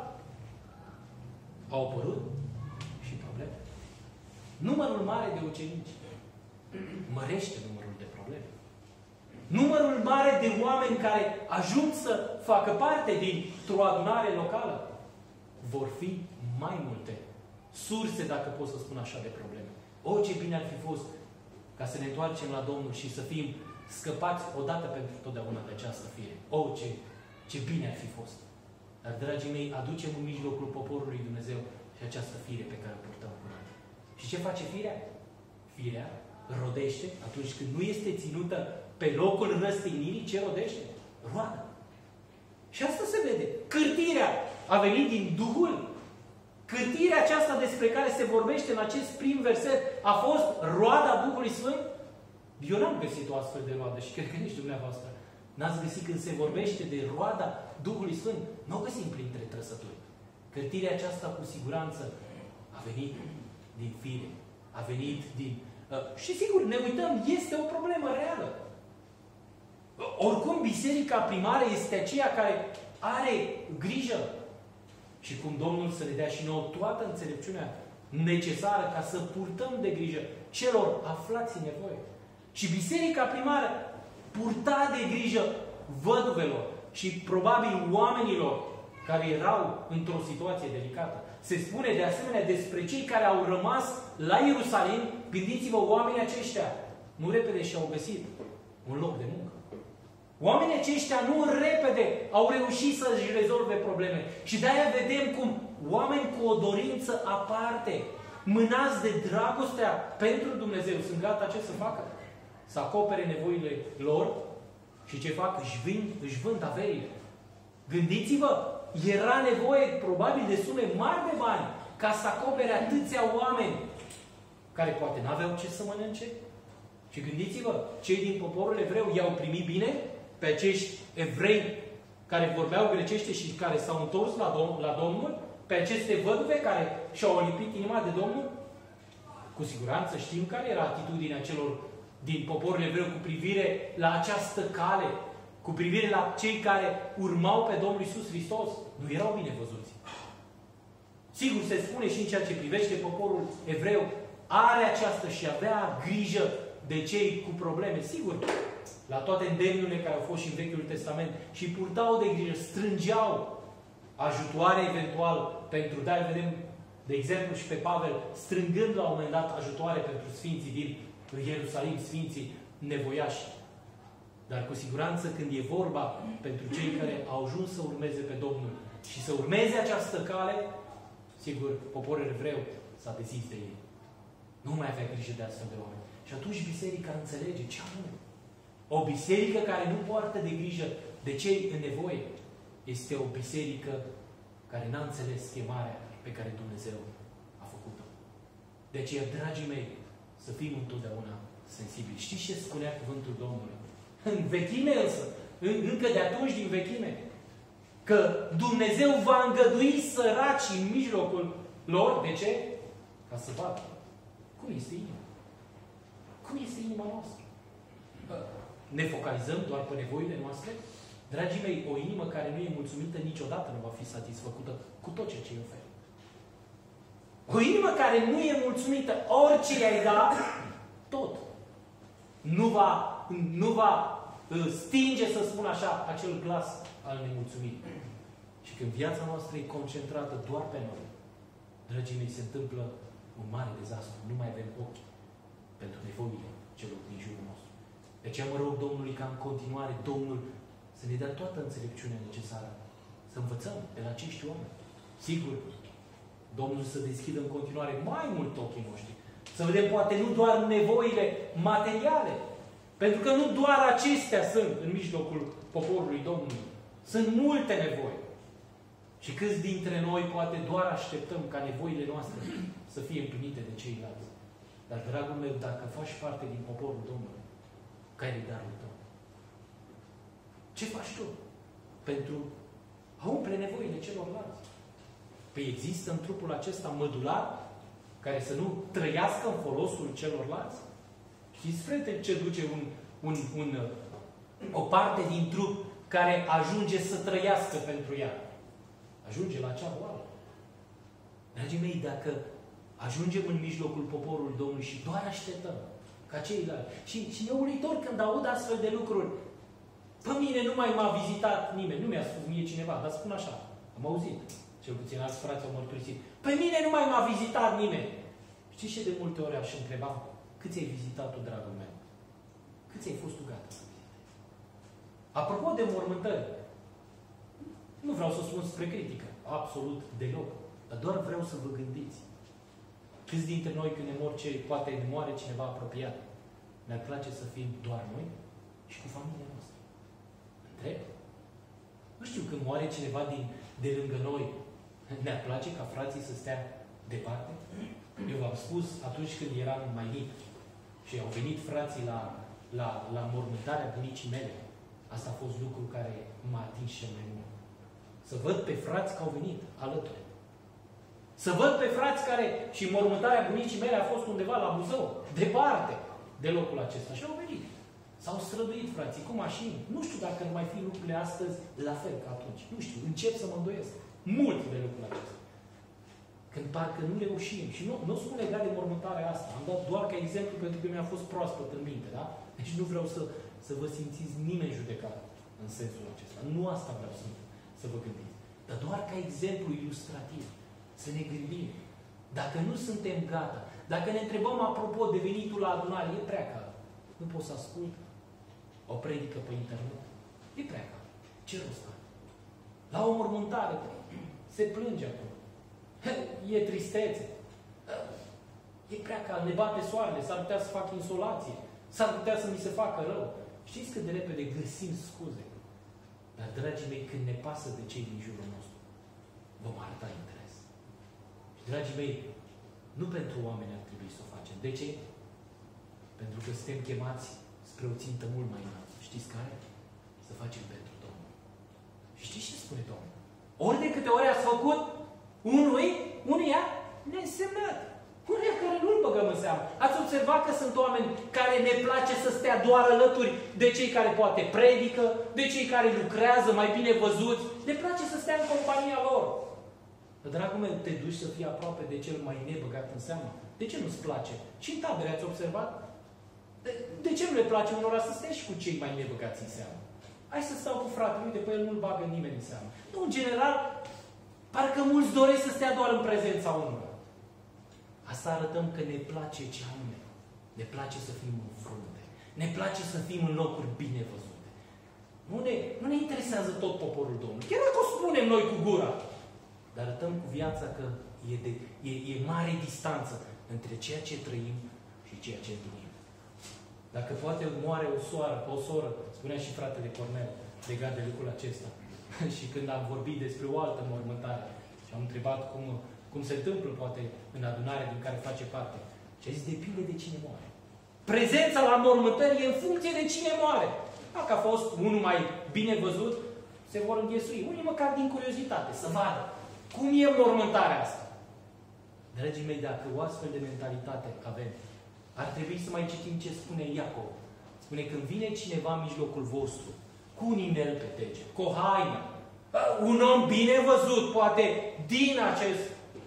Au apărut și probleme. Numărul mare de ucenici mărește numărul de probleme. Numărul mare de oameni care ajung să facă parte dintr-o adunare locală vor fi mai multe surse, dacă pot să spun așa, de probleme. O, ce bine ar fi fost ca să ne întoarcem la Domnul și să fim scăpați odată pentru totdeauna de această fire. O, ce, ce bine ar fi fost. Dar, dragii mei, aducem în mijlocul poporului Dumnezeu și această fire pe care o purtăm cu noi. Și ce face firea? Firea rodește atunci când nu este ținută pe locul răstignirii, ce rodește? Roadă. Și asta se vede. Cârtirea a venit din Duhul. Cârtirea aceasta despre care se vorbește în acest prim verset a fost roada Duhului Sfânt? Eu n-am găsit o astfel de roadă și cred că nici dumneavoastră n-ați găsit când se vorbește de roada Duhului Sfânt. Nu o găsim printre trăsături. Cârtirea aceasta cu siguranță a venit din fire. A venit din... Uh, și sigur, ne uităm, este o problemă reală. Oricum, biserica primară este aceea care are grijă. Și cum Domnul să ne dea și nouă toată înțelepciunea necesară ca să purtăm de grijă celor aflați în nevoie. Și biserica primară purta de grijă văduvelor și probabil oamenilor care erau într-o situație delicată. Se spune de asemenea despre cei care au rămas la Ierusalim, gândiți-vă, oamenii aceștia nu repede și-au găsit un loc de muncă. Oamenii aceștia nu repede au reușit să-și rezolve probleme. Și de-aia vedem cum oameni cu o dorință aparte, mânați de dragostea pentru Dumnezeu, sunt gata ce să facă? Să acopere nevoile lor și ce fac? Își vând, își vând averile. Gândiți-vă, era nevoie probabil de sume mari de bani ca să acopere atâția oameni care poate n-aveau ce să mănânce. Și gândiți-vă, cei din poporul evreu i-au primit bine pe acești evrei care vorbeau grecește și care s-au întors la, Dom la Domnul, pe aceste văduve care și-au olipit inima de Domnul. Cu siguranță știm care era atitudinea celor din poporul evreu cu privire la această cale, cu privire la cei care urmau pe Domnul Iisus Hristos. Nu erau bine văzuți. Sigur, se spune și în ceea ce privește poporul evreu, are această și avea grijă de cei cu probleme. Sigur, la toate îndemnurile care au fost și în Vechiul Testament și purtau de grijă, strângeau ajutoare eventual pentru, dar vedem, de exemplu, și pe Pavel, strângând la un moment dat ajutoare pentru sfinții din Ierusalim, sfinții nevoiași. Dar cu siguranță când e vorba pentru cei care au ajuns să urmeze pe Domnul și să urmeze această cale, sigur, poporul evreu s-a dezis de ei. Nu mai avea grijă de astfel de oameni. Și atunci biserica înțelege ce anume. O biserică care nu poartă de grijă de cei în nevoie este o biserică care n-a înțeles chemarea pe care Dumnezeu a făcut-o. De aceea, dragii mei, să fim întotdeauna sensibili. Știți ce spunea cuvântul Domnului? În vechime însă, încă de atunci din vechime, că Dumnezeu va îngădui săraci în mijlocul lor. De ce? Ca să vadă. Cum este inima? Cum este inima noastră? Ne focalizăm doar pe nevoile noastre? Dragii mei, o inimă care nu e mulțumită niciodată nu va fi satisfăcută cu tot ceea ce îi oferi. O inimă care nu e mulțumită, orice i-ai da, tot. Nu va, nu va stinge, să spun așa, acel glas al nemulțumirii. Și când viața noastră e concentrată doar pe noi, dragii mei, se întâmplă un mare dezastru. Nu mai avem ochi pentru nevoile celor din jurul nostru. De aceea mă rog Domnului ca în continuare Domnul să ne dea toată înțelepciunea necesară. Să învățăm de la acești oameni. Sigur, Domnul să deschidă în continuare mai mult ochii noștri. Să vedem poate nu doar nevoile materiale. Pentru că nu doar acestea sunt în mijlocul poporului Domnului. Sunt multe nevoi. Și câți dintre noi poate doar așteptăm ca nevoile noastre să fie împlinite de ceilalți. Dar, dragul meu, dacă faci parte din poporul Domnului, care e darul tău? Ce faci tu pentru a umple nevoile celorlalți? Păi există în trupul acesta mădular care să nu trăiască în folosul celorlalți? Știți, frate, ce duce un, un, un, o parte din trup care ajunge să trăiască pentru ea? Ajunge la acea boală. Dragii mei, dacă ajungem în mijlocul poporului Domnului și doar așteptăm ca ceilalți. Și, și e uluitor când aud astfel de lucruri. Pe mine nu mai m-a vizitat nimeni. Nu mi-a spus mie cineva, dar spun așa. Am auzit. Cel puțin alți frați au mărturisit. Pe mine nu mai m-a vizitat nimeni. Știți ce de multe ori aș întreba? Câți ai vizitat tu, dragul meu? Câți ai fost tu gata să vizitezi? Apropo de mormântări, nu vreau să spun spre critică. Absolut deloc. Dar doar vreau să vă gândiți. Câți dintre noi când ne mor ce, poate ne moare cineva apropiat, ne-ar place să fim doar noi și cu familia noastră? Întreb. Nu știu, când moare cineva din, de lângă noi, ne-ar place ca frații să stea departe? Eu v-am spus atunci când eram mai mic și au venit frații la, la, la mormântarea bunicii mele. Asta a fost lucru care m-a atins cel mai mult. Să văd pe frați că au venit alături. Să văd pe frați care, și mormântarea bunicii mele a fost undeva la Buzău, departe de locul acesta. Și au venit. S-au străduit frații cu mașini. Nu știu dacă nu mai fi lucrurile astăzi la fel ca atunci. Nu știu, încep să mă îndoiesc. Mult de lucrul acesta. Când parcă nu reușim. Și nu, nu spun legat de mormântarea asta. Am dat doar ca exemplu pentru că mi-a fost proaspăt în minte. Da? Deci nu vreau să, să vă simțiți nimeni judecat în sensul acesta. Nu asta vreau să, să vă gândiți. Dar doar ca exemplu ilustrativ. Să ne gândim. Dacă nu suntem gata, dacă ne întrebăm apropo de venitul la adunare, e prea cald. Nu pot să ascult o predică pe internet. E prea cald. Ce rost are? La o mormântare se plânge acolo. E tristețe. E prea cald, ne bate soarele, s-ar putea să fac insolație, s-ar putea să mi se facă rău. Știți cât de repede găsim scuze? Dar, dragii mei, când ne pasă de cei din jurul nostru, vom arăta interes. Și, dragii mei, nu pentru oameni ar trebui să o facem. De ce? Pentru că suntem chemați spre o țintă mult mai înaltă. Știți care? Să facem pentru Domnul. Și știți ce spune Domnul? Ori de câte ori ați făcut unui, unuia neînsemnat. Unuia care nu-l băgăm în seamă. Ați observat că sunt oameni care ne place să stea doar alături de cei care poate predică, de cei care lucrează mai bine văzuți. Ne place să stea în compania lor. Dragul meu, te duci să fii aproape de cel mai nebăgat în seamă? De ce nu-ți place? Și în tabere ați observat? De, de ce nu le place unora să stea și cu cei mai nebăgați în seamă? Hai să stau cu frate, uite, pe el nu-l bagă nimeni în seamă. Nu, în general, parcă mulți doresc să stea doar în prezența unora. Asta arătăm că ne place ce anume. Ne place să fim în frunte. Ne place să fim în locuri bine văzute. Nu ne, nu ne interesează tot poporul Domnului. Chiar dacă o spunem noi cu gura. Dar arătăm cu viața că e, de, e, e mare distanță între ceea ce trăim și ceea ce trăim. Dacă poate moare o soară, o soră, spunea și fratele Cornel, legat de lucrul acesta. Și când am vorbit despre o altă mormântare și am întrebat cum, cum se întâmplă, poate, în adunarea din care face parte. Și a zis, depinde de cine moare. Prezența la mormântări e în funcție de cine moare. Dacă a fost unul mai bine văzut, se vor înghesui. Unii măcar din curiozitate, să vadă cum e mormântarea asta. Dragii mei, dacă o astfel de mentalitate avem, ar trebui să mai citim ce spune Iacov. Spune, când vine cineva în mijlocul vostru, cu un inel pe deget, cu o haină, un om bine văzut, poate, din, acest,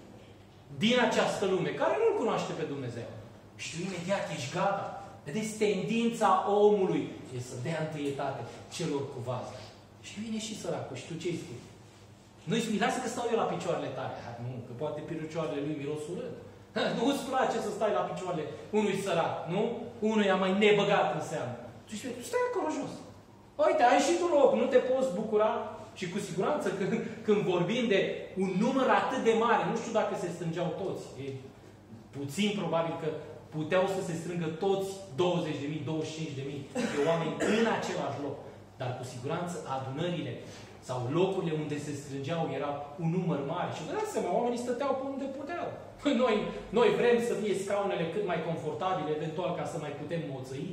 din această lume, care nu-L cunoaște pe Dumnezeu. Și tu imediat ești gata. Vedeți, tendința omului e să dea întâietate celor cu vază. Și vine și săracul. Și tu ce-i spui? Nu-i spui, lasă că stau eu la picioarele tale. Ha, nu, că poate picioarele lui miros urât. Nu îți place să stai la picioarele unui sărac, nu? Unuia mai nebăgat în seamă. Tu spui, tu stai acolo jos. Uite, ai și tu loc, nu te poți bucura. Și cu siguranță când, când vorbim de un număr atât de mare, nu știu dacă se strângeau toți. E puțin probabil că puteau să se strângă toți douăzeci de mii, douăzeci și cinci de mii de oameni în același loc. Dar cu siguranță adunările sau locurile unde se strângeau erau un număr mare. Și vă dați seama, oamenii stăteau pe unde puteau. Noi, noi vrem să fie scaunele cât mai confortabile, eventual ca să mai putem moțăi.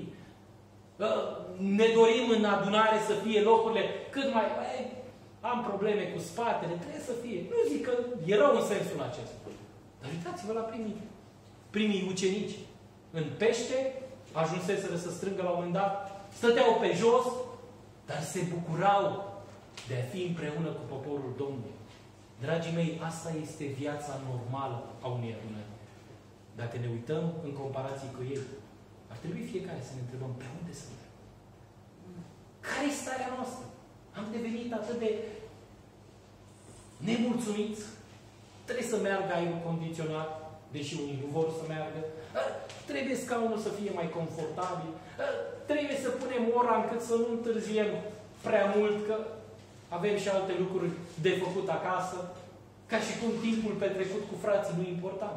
Ne dorim în adunare să fie locurile cât mai... Am probleme cu spatele, trebuie să fie. Nu zic că e rău în sensul acesta. Dar uitați-vă la primii, primii ucenici. În pește, ajunseseră să strângă la un moment dat, stăteau pe jos, dar se bucurau de a fi împreună cu poporul Domnului. Dragii mei, asta este viața normală a unei adunări. Dacă ne uităm în comparație cu ei, ar trebui fiecare să ne întrebăm pe unde suntem. Care e starea noastră? Am devenit atât de nemulțumiți. Trebuie să meargă aerul condiționat, deși unii nu vor să meargă. Trebuie scaunul să fie mai confortabil. Trebuie să punem ora încât să nu întârziem prea mult, că avem și alte lucruri de făcut acasă. Ca și cum timpul petrecut cu frații nu e important.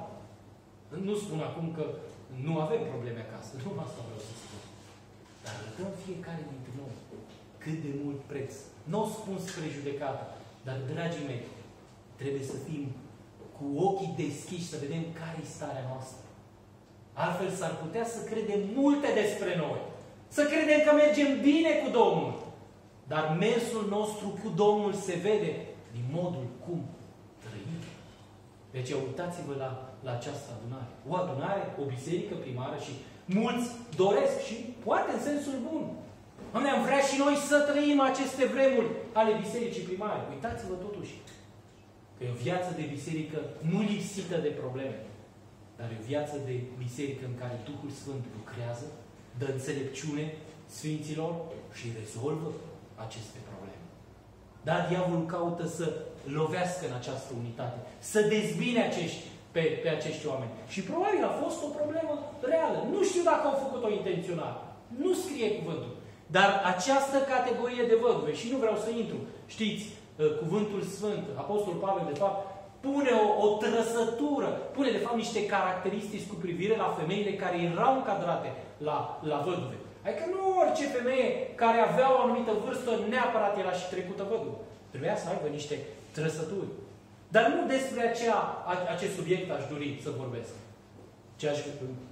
Nu spun acum că nu avem probleme acasă. Nu asta vreau să spun. Dar arătăm fiecare dintre noi cât de mult preț. Nu o spun spre judecată, dar, dragii mei, trebuie să fim cu ochii deschiși, să vedem care e starea noastră. Altfel s-ar putea să credem multe despre noi. Să credem că mergem bine cu Domnul. Dar mersul nostru cu Domnul se vede din modul cum trăim. Deci uitați-vă la, la această adunare. O adunare, o biserică primară și mulți doresc și poate în sensul bun. Doamne, am vrea și noi să trăim aceste vremuri ale bisericii primare. Uitați-vă totuși că e o viață de biserică nu lipsită de probleme, dar e o viață de biserică în care Duhul Sfânt lucrează, dă înțelepciune Sfinților și rezolvă aceste probleme. Da, diavolul caută să lovească în această unitate, să dezbine acești, pe, pe acești oameni. Și probabil a fost o problemă reală. Nu știu dacă au făcut-o intenționat. Nu scrie cuvântul. Dar această categorie de văduve, și nu vreau să intru, știți, cuvântul Sfânt, Apostolul Pavel, de fapt, pune o, o trăsătură, pune, de fapt, niște caracteristici cu privire la femeile care erau încadrate la, la văduve. Adică nu orice femeie care avea o anumită vârstă neapărat era și trecută văduvă. Trebuia să aibă niște trăsături. Dar nu despre aceea, acest subiect aș dori să vorbesc. Ce aș,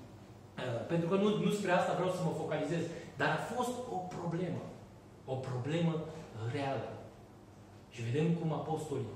pentru că nu, nu spre asta vreau să mă focalizez. Dar a fost o problemă. O problemă reală. Și vedem cum apostolii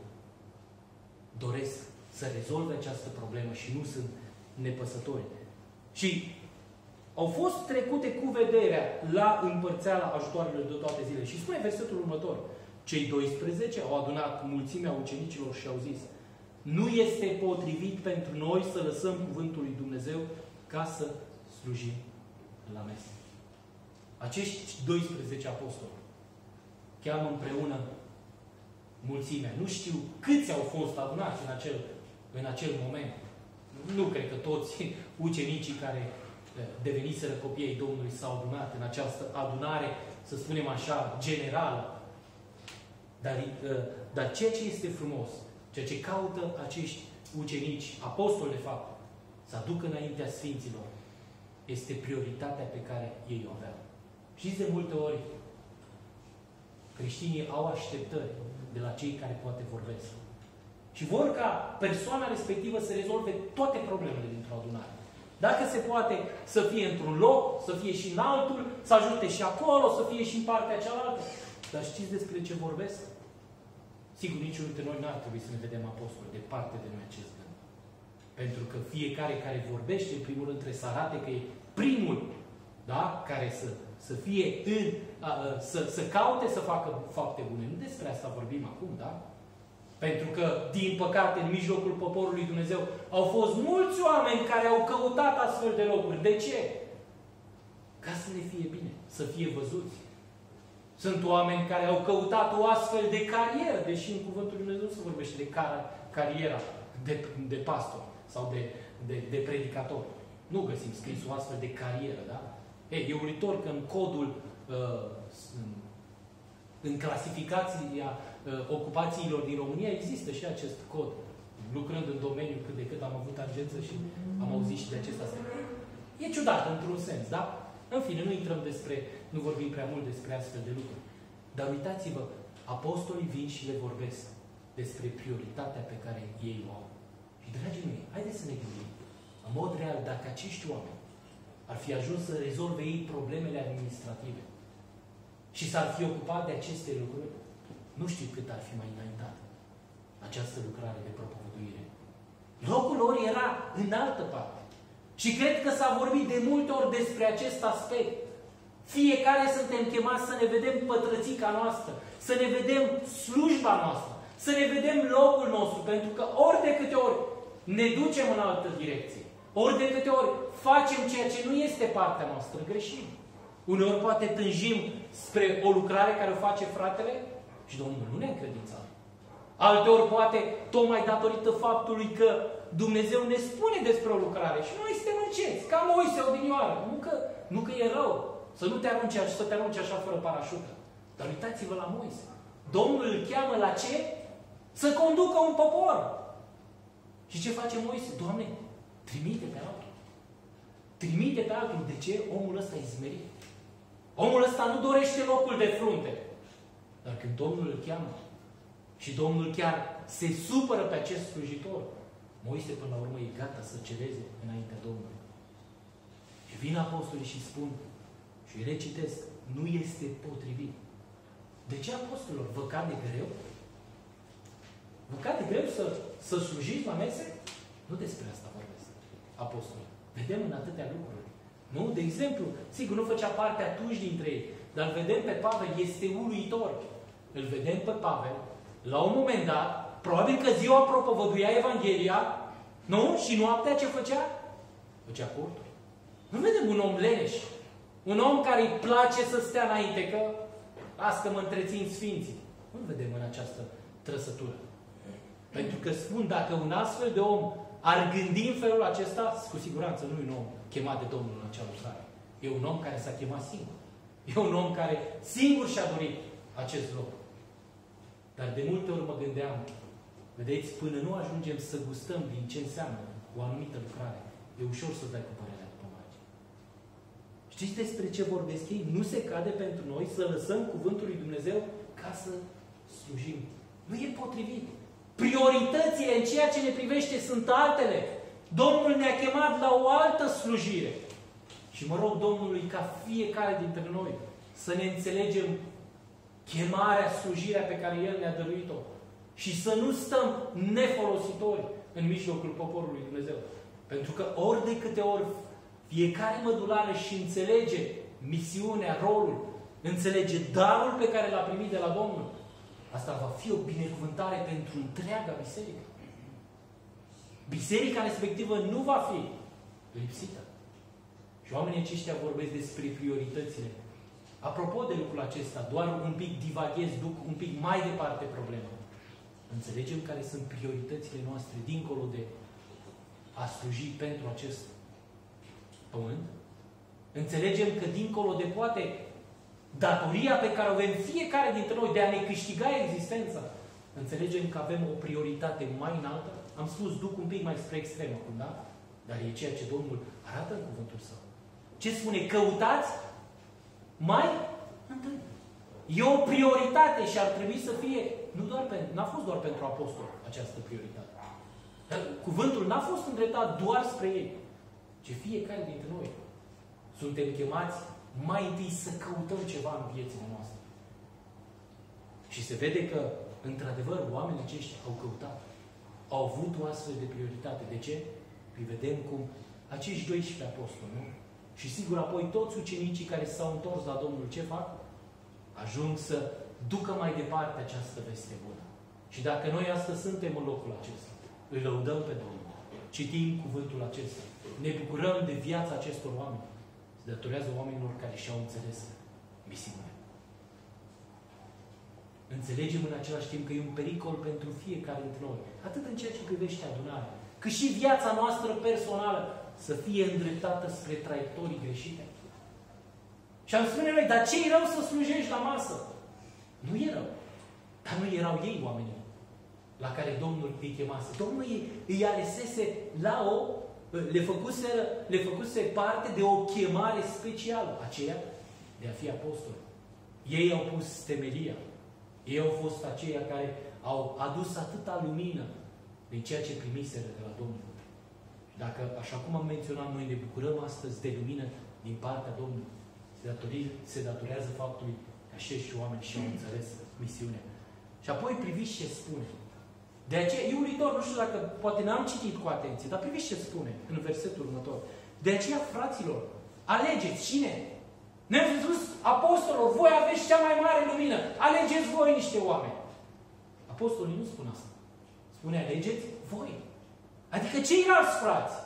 doresc să rezolve această problemă și nu sunt nepăsători. Și au fost trecute cu vederea la împărțeala ajutoarelor de toate zile. Și spune versetul următor. Cei doisprezece au adunat mulțimea ucenicilor și au zis: Nu este potrivit pentru noi să lăsăm cuvântul lui Dumnezeu ca să slujim la mesă. Acești doisprezece apostoli cheamă împreună mulțimea. Nu știu câți au fost adunați în acel, în acel moment. Nu cred că toți ucenicii care deveniseră copiii Domnului s-au adunat în această adunare, să spunem așa, generală. Dar, dar ceea ce este frumos, ceea ce caută acești ucenici, apostoli de fapt, să aducă înaintea Sfinților, este prioritatea pe care ei o aveau. Știți, de multe ori, creștinii au așteptări de la cei care poate vorbesc. Și vor ca persoana respectivă să rezolve toate problemele dintr-o adunare. Dacă se poate să fie într-un loc, să fie și în altul, să ajute și acolo, să fie și în partea cealaltă. Dar știți despre ce vorbesc? Sigur, niciunul dintre noi n-ar trebui să ne vedem apostoli, departe de noi acest gând. Pentru că fiecare care vorbește, în primul rând, trebuie să arate că e primul, da? Care să, să fie în, a, a, să, să caute să facă fapte bune. Nu despre asta vorbim acum, da? Pentru că, din păcate, în mijlocul poporului Dumnezeu au fost mulți oameni care au căutat astfel de locuri. De ce? Ca să le fie bine, să fie văzuți. Sunt oameni care au căutat o astfel de carieră, deși în Cuvântul Lui Dumnezeu se vorbește de car cariera de, de pastor sau de, de, de predicator. Nu găsim scris o astfel de carieră, da? Ei, e uluitor că în codul, uh, în, în clasificația uh, ocupațiilor din România există și acest cod. Lucrând în domeniu cât de cât am avut tangență și am auzit și de acest aspect. E ciudat, într-un sens, da? În fine, nu intrăm despre, nu vorbim prea mult despre astfel de lucruri. Dar uitați-vă, apostolii vin și le vorbesc despre prioritatea pe care ei o au. Și, dragii mei, haideți să ne gândim. În mod real, dacă acești oameni ar fi ajuns să rezolve ei problemele administrative și s-ar fi ocupat de aceste lucruri, nu știu cât ar fi mai înaintat această lucrare de propovăduire. Locul lor era în altă parte. Și cred că s-a vorbit de multe ori despre acest aspect. Fiecare suntem chemați să ne vedem pătrățica noastră, să ne vedem slujba noastră, să ne vedem locul nostru, pentru că ori de câte ori ne ducem în altă direcție, ori de câte ori facem ceea ce nu este partea noastră, greșim. Uneori poate tânjim spre o lucrare care o face fratele și Domnul nu ne-a încredințat. Alteori poate, tocmai datorită faptului că Dumnezeu ne spune despre o lucrare și noi suntem înceți, ca Moise odinioară. Nu că, nu că e rău să nu te arunci, să te arunci așa fără parașută. Dar uitați-vă la Moise. Domnul îl cheamă la ce? Să conducă un popor. Și ce face Moise? Doamne, trimite pe altul. Trimite pe altul. De ce? Omul ăsta e zmerit. Omul ăsta nu dorește locul de frunte. Dar când Domnul îl cheamă și Domnul chiar se supără pe acest slujitor, Moise până la urmă e gata să cereze înaintea Domnului. Și vin apostolii și spun, și îi recitesc, nu este potrivit. De ce, apostolilor? Vă cade greu? Vă cade greu să, să slujiți la mese? Nu despre asta vorbesc, apostolii. Vedem în atâtea lucruri. Nu? De exemplu, sigur, nu făcea parte atunci dintre ei, dar vedem pe Pavel, este uluitor. Îl vedem pe Pavel, la un moment dat, probabil că ziua propovăduia Evanghelia, nu? Și noaptea ce făcea? Făcea corturi. Nu vedem un om leneș. Un om care îi place să stea înainte, că las că mă întrețin sfinții. Nu vedem în această trăsătură. Pentru că spun, dacă un astfel de om ar gândi în felul acesta, cu siguranță nu e un om chemat de Domnul în acea lucrare. E un om care s-a chemat singur. E un om care singur și-a dorit acest loc. Dar de multe ori mă gândeam, vedeți, până nu ajungem să gustăm din ce înseamnă o anumită lucrare, e ușor să dai cu părerea după margine. Știți despre ce vorbesc ei? Nu se cade pentru noi să lăsăm cuvântul lui Dumnezeu ca să slujim. Nu e potrivit. Prioritățile în ceea ce ne privește sunt altele. Domnul ne-a chemat la o altă slujire. Și mă rog Domnului ca fiecare dintre noi să ne înțelegem chemarea, slujirea pe care El ne-a dăruit-o. Și să nu stăm nefolositori în mijlocul poporului Dumnezeu. Pentru că ori de câte ori fiecare mădulară și înțelege misiunea, rolul, înțelege darul pe care l-a primit de la Domnul, asta va fi o binecuvântare pentru întreaga biserică. biserica respectivă nu va fi lipsită. Și oamenii aceștia vorbesc despre prioritățile. Apropo de lucrul acesta, doar un pic divaghez, duc un pic mai departe problema. Înțelegem care sunt prioritățile noastre dincolo de a sluji pentru acest pământ? Înțelegem că dincolo de poate datoria pe care o avem fiecare dintre noi de a ne câștiga existența, înțelegem că avem o prioritate mai înaltă? Am spus, duc un pic mai spre extrem acum, da? Dar e ceea ce Domnul arată în cuvântul Său. Ce spune? Căutați mai întâi. E o prioritate și ar trebui să fie, nu doar pentru, n-a fost doar pentru apostol această prioritate. Dar cuvântul n-a fost îndreptat doar spre ei, ci fiecare dintre noi suntem chemați mai întâi să căutăm ceva în viețile noastre. Și se vede că, într-adevăr, oamenii aceștia au căutat. Au avut o astfel de prioritate. De ce? Îi vedem cum acești doisprezece apostoli, nu? Și sigur, apoi toți ucenicii care s-au întors la Domnul, ce fac? Ajung să ducă mai departe această veste bună. Și dacă noi astăzi suntem în locul acesta, îl lăudăm pe Domnul, citim cuvântul acesta, ne bucurăm de viața acestor oameni, se datorează oamenilor care și-au înțeles misiunea. Înțelegem în același timp că e un pericol pentru fiecare dintre noi, atât în ceea ce privește adunarea, cât și viața noastră personală să fie îndreptată spre traiectorii greșite. Și am spune noi, dar ce e rău să slujești la masă? Nu e rău. Dar nu erau ei oamenii la care Domnul îi chemase. Domnul îi, îi alesese la o, le făcuse, le făcuse parte de o chemare specială, aceea de a fi apostoli. Ei au pus temelia. Ei au fost aceia care au adus atâta lumină din ceea ce primiseră de la Domnul. Dacă, așa cum am menționat, noi ne bucurăm astăzi de lumină din partea Domnului, se, datorii, se datorează faptului că acești oameni și-au înțeles misiunea. Și apoi priviți ce spune. De aceea, e uluitor, nu știu dacă, poate n-am citit cu atenție, dar priviți ce spune în versetul următor. De aceea, fraților, alegeți cine? Ne-am spus apostolilor, voi aveți cea mai mare lumină, alegeți voi niște oameni. Apostolii nu spun asta. Spune, alegeți voi. Adică ceilalți frați.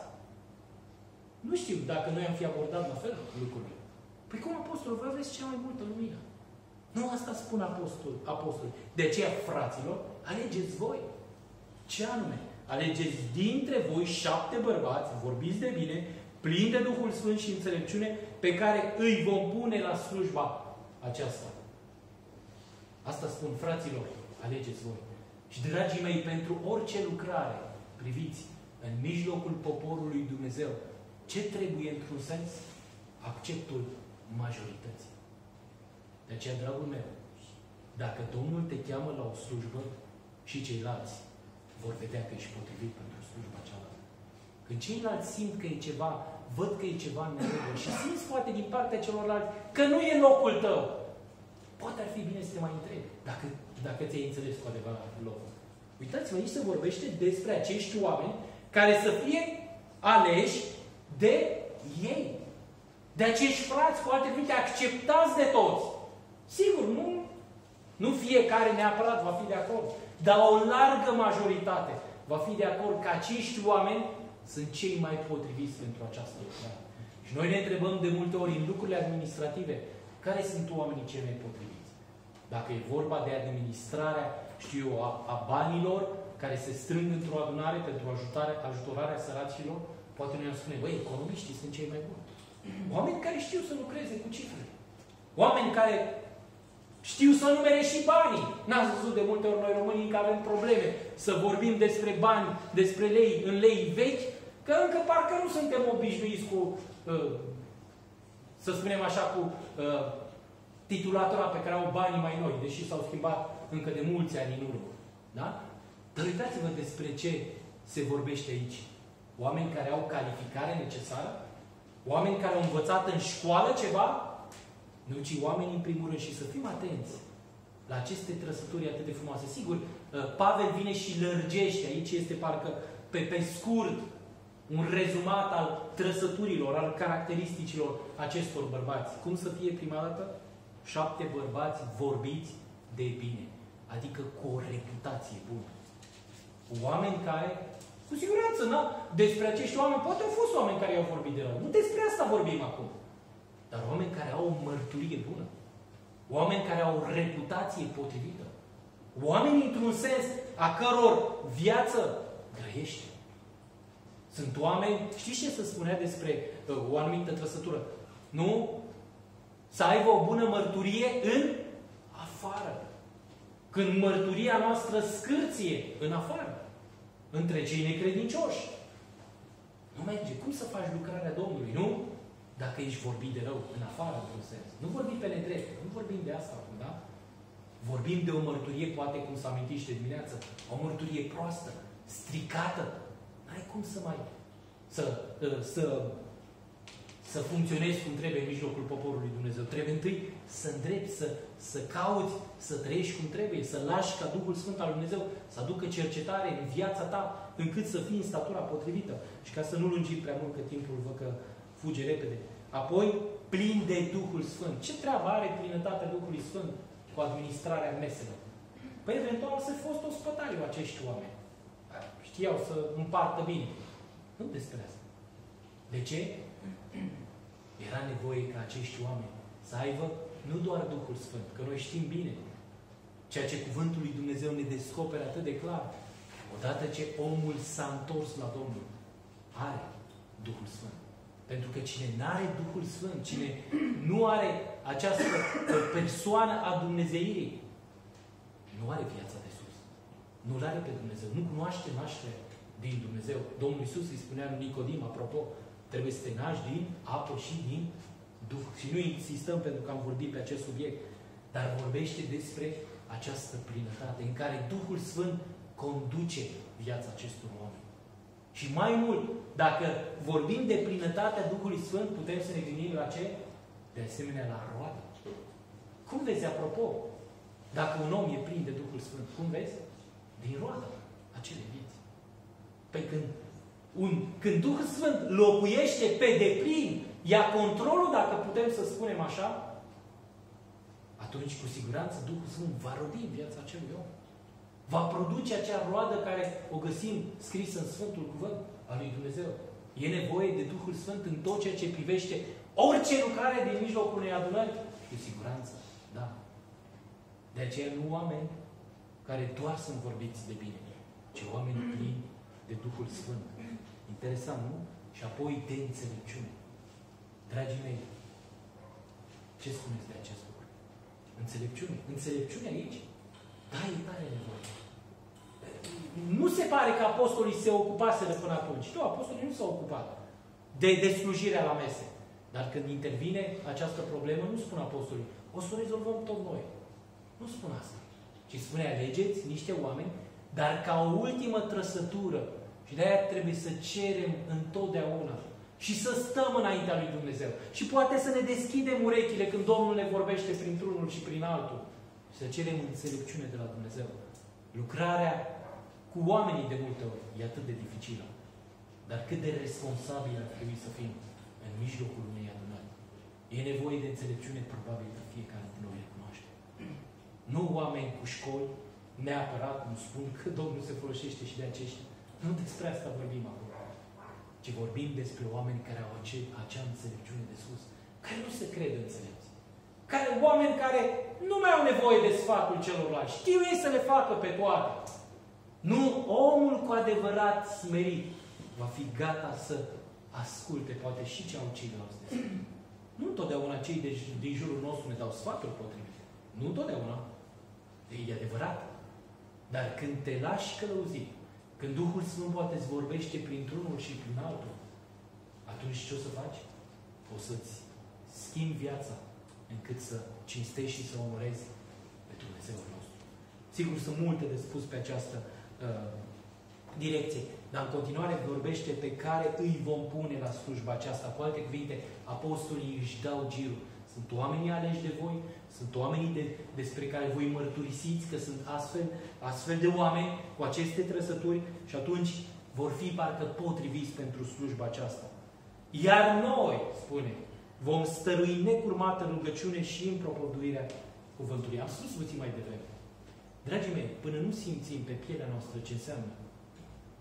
Nu știu dacă noi am fi abordat la fel lucrurile. Păi cum apostolul, voi aveți cea mai multă lumină. Nu asta spun apostol, apostolii. De aceea, fraților, alegeți voi. Ce anume? Alegeți dintre voi șapte bărbați, vorbiți de bine, plini de Duhul Sfânt și înțelepciune, pe care îi vom pune la slujba aceasta. Asta spun, fraților, alegeți voi. Și, dragii mei, pentru orice lucrare, priviți, în mijlocul poporului Dumnezeu, ce trebuie, într-un sens? Acceptul majorității. De aceea, dragul meu, dacă Domnul te cheamă la o slujbă, și ceilalți vor vedea că ești potrivit pentru slujba cealaltă. Când ceilalți simt că e ceva, văd că e ceva în neregulă și simți poate din partea celorlalți că nu e locul tău, poate ar fi bine să te mai întrebi dacă, dacă ți-ai înțeles cu adevărat locul. Uitați-vă, aici se vorbește despre acești oameni care să fie aleși de ei. De acești frați, cu alte cuvinte, acceptați de toți. Sigur, nu, nu fiecare neapărat va fi de acord, dar o largă majoritate va fi de acord că acești oameni sunt cei mai potriviți pentru această lucrare. Și noi ne întrebăm de multe ori în lucrurile administrative, care sunt oamenii cei mai potriviți? Dacă e vorba de administrarea, știu eu, a, a banilor care se strâng într-o adunare pentru ajutare, ajutorarea săracilor, poate noi am spune, băi, economiștii sunt cei mai buni. Oameni care știu să lucreze cu cifre. Oameni care știu să numere și banii. N-ați văzut de multe ori noi românii că avem probleme să vorbim despre bani, despre lei, în lei vechi, că încă parcă nu suntem obișnuiți cu, uh, să spunem așa, cu uh, titulatura pe care au banii mai noi, deși s-au schimbat încă de mulți ani în urmă. Da? Dar uitați-vă despre ce se vorbește aici. Oameni care au calificare necesară? Oameni care au învățat în școală ceva? Nu, ci oameni în primul rând. Și să fim atenți la aceste trăsături atât de frumoase. Sigur, Pavel vine și lărgește. Aici este parcă pe, pe scurt un rezumat al trăsăturilor, al caracteristicilor acestor bărbați. Cum să fie prima dată? Șapte bărbați vorbiți de bine. Adică cu o reputație bună. Oameni care Cu siguranță, nu? Despre acești oameni, poate au fost oameni care i-au vorbit de rău. Nu despre asta vorbim acum. Dar oameni care au o mărturie bună. Oameni care au o reputație potrivită. Oameni, într-un sens, a căror viață grăiește. Sunt oameni, știți ce se spunea despre uh, o anumită trăsătură? Nu? Să aibă o bună mărturie în afară. Când mărturia noastră scârție în afară. Între cei necredincioși. Nu merge. Cum să faci lucrarea Domnului, nu? Dacă ești vorbit de rău în afară, într-un sens. Nu vorbim pe nedrept. Nu vorbim de asta acum, da? Vorbim de o mărturie, poate cum s-a amintit și de dimineață, o mărturie proastă, stricată. N-ai cum să mai să, să, să funcționezi cum trebuie în mijlocul poporului Dumnezeu. Trebuie întâi să îndrepți, să, să cauți, să trăiești cum trebuie, să lași ca Duhul Sfânt al Dumnezeu să aducă cercetare în viața ta, încât să fii în statura potrivită. Și ca să nu lungim prea mult, că timpul văd că fuge repede. Apoi, plin de Duhul Sfânt. Ce treabă are plinătatea Duhului Sfânt cu administrarea meselor? Păi, eventual, să fi fost ospătariu acești oameni. Știau să împartă bine. Nu despre asta. De ce? Era nevoie ca acești oameni să aibă nu doar Duhul Sfânt, că noi știm bine ceea ce Cuvântul lui Dumnezeu ne descoperă atât de clar. Odată ce omul s-a întors la Domnul, are Duhul Sfânt. Pentru că cine nu are Duhul Sfânt, cine nu are această persoană a Dumnezeirii, nu are viața de sus. Nu-L are pe Dumnezeu. Nu cunoaște nașterea din Dumnezeu. Domnul Iisus îi spunea lui Nicodim, apropo, trebuie să te naști din apă și din Duh. Și nu insistăm pentru că am vorbit pe acest subiect, dar vorbește despre această plinătate în care Duhul Sfânt conduce viața acestor oameni. Și mai mult, dacă vorbim de plinătatea Duhului Sfânt, putem să ne gândim la ce? De asemenea, la roadă. Cum vezi, apropo, dacă un om e plin de Duhul Sfânt, cum vezi? Din roadă acele vieți. Păi când, un, când Duhul Sfânt locuiește pe deplin, ia controlul, dacă putem să spunem așa, atunci, cu siguranță, Duhul Sfânt va rodi în viața acelui om. Va produce acea roadă care o găsim scrisă în Sfântul Cuvânt al lui Dumnezeu. E nevoie de Duhul Sfânt în tot ceea ce privește orice lucrare din mijlocul unei adunări? Cu siguranță, da. De aceea nu oameni care doar sunt vorbiți de bine, ci oameni plini de Duhul Sfânt. Interesant, nu? Și apoi de înțelepciune. Dragii mei, ce spuneți de acest lucru? Înțelepciune. Înțelepciune aici? Da, e tare nevoie. Nu se pare că apostolii se ocupaseră până atunci. Nu, apostolii nu s-au ocupat de, de slujirea la mese. Dar când intervine această problemă, nu spun apostolii, o să o rezolvăm tot noi. Nu spun asta. Ci spune, alegeți niște oameni, dar ca o ultimă trăsătură. Și de-aia trebuie să cerem întotdeauna și să stăm înaintea lui Dumnezeu. Și poate să ne deschidem urechile când Domnul ne vorbește printr-unul și prin altul. Și să cerem înțelepciune de la Dumnezeu. Lucrarea cu oamenii de multe ori e atât de dificilă. Dar cât de responsabil ar trebui să fim în mijlocul unei adunări. E nevoie de înțelepciune, probabil că fiecare dintre noi le cunoaște. Nu oameni cu școli, neapărat, cum spun că Domnul se folosește și de aceștia. Nu despre asta vorbim acum. Ci vorbim despre oameni care au ace acea înțelepciune de sus. Care nu se cred înțelepți. Care, oameni care nu mai au nevoie de sfatul celorlalți. Știu ei să le facă pe toate. Nu, omul cu adevărat smerit va fi gata să asculte poate și ce au ceilalți de spus. Nu întotdeauna cei de, din jurul nostru ne dau sfaturi potrivite. Nu întotdeauna. E adevărat. Dar când te lași călăuzit, când Duhul Sfânt poate îți vorbește printr-unul și prin altul, atunci ce o să faci? O să-ți schimbi viața încât să cinstești și să onorezi pe Dumnezeul nostru. Sigur, sunt multe de spus pe această uh, direcție, dar în continuare vorbește pe care îi vom pune la slujba aceasta. Cu alte cuvinte, apostolii își dau girul. Sunt oamenii aleși de voi, sunt oamenii de, despre care voi mărturisiți că sunt astfel, astfel de oameni cu aceste trăsături și atunci vor fi parcă potriviți pentru slujba aceasta. Iar noi, spune, vom stărui necurmat în rugăciune și în propovăduirea cuvântului. Am spus puțin mai devreme. Dragii mei, până nu simțim pe pielea noastră ce înseamnă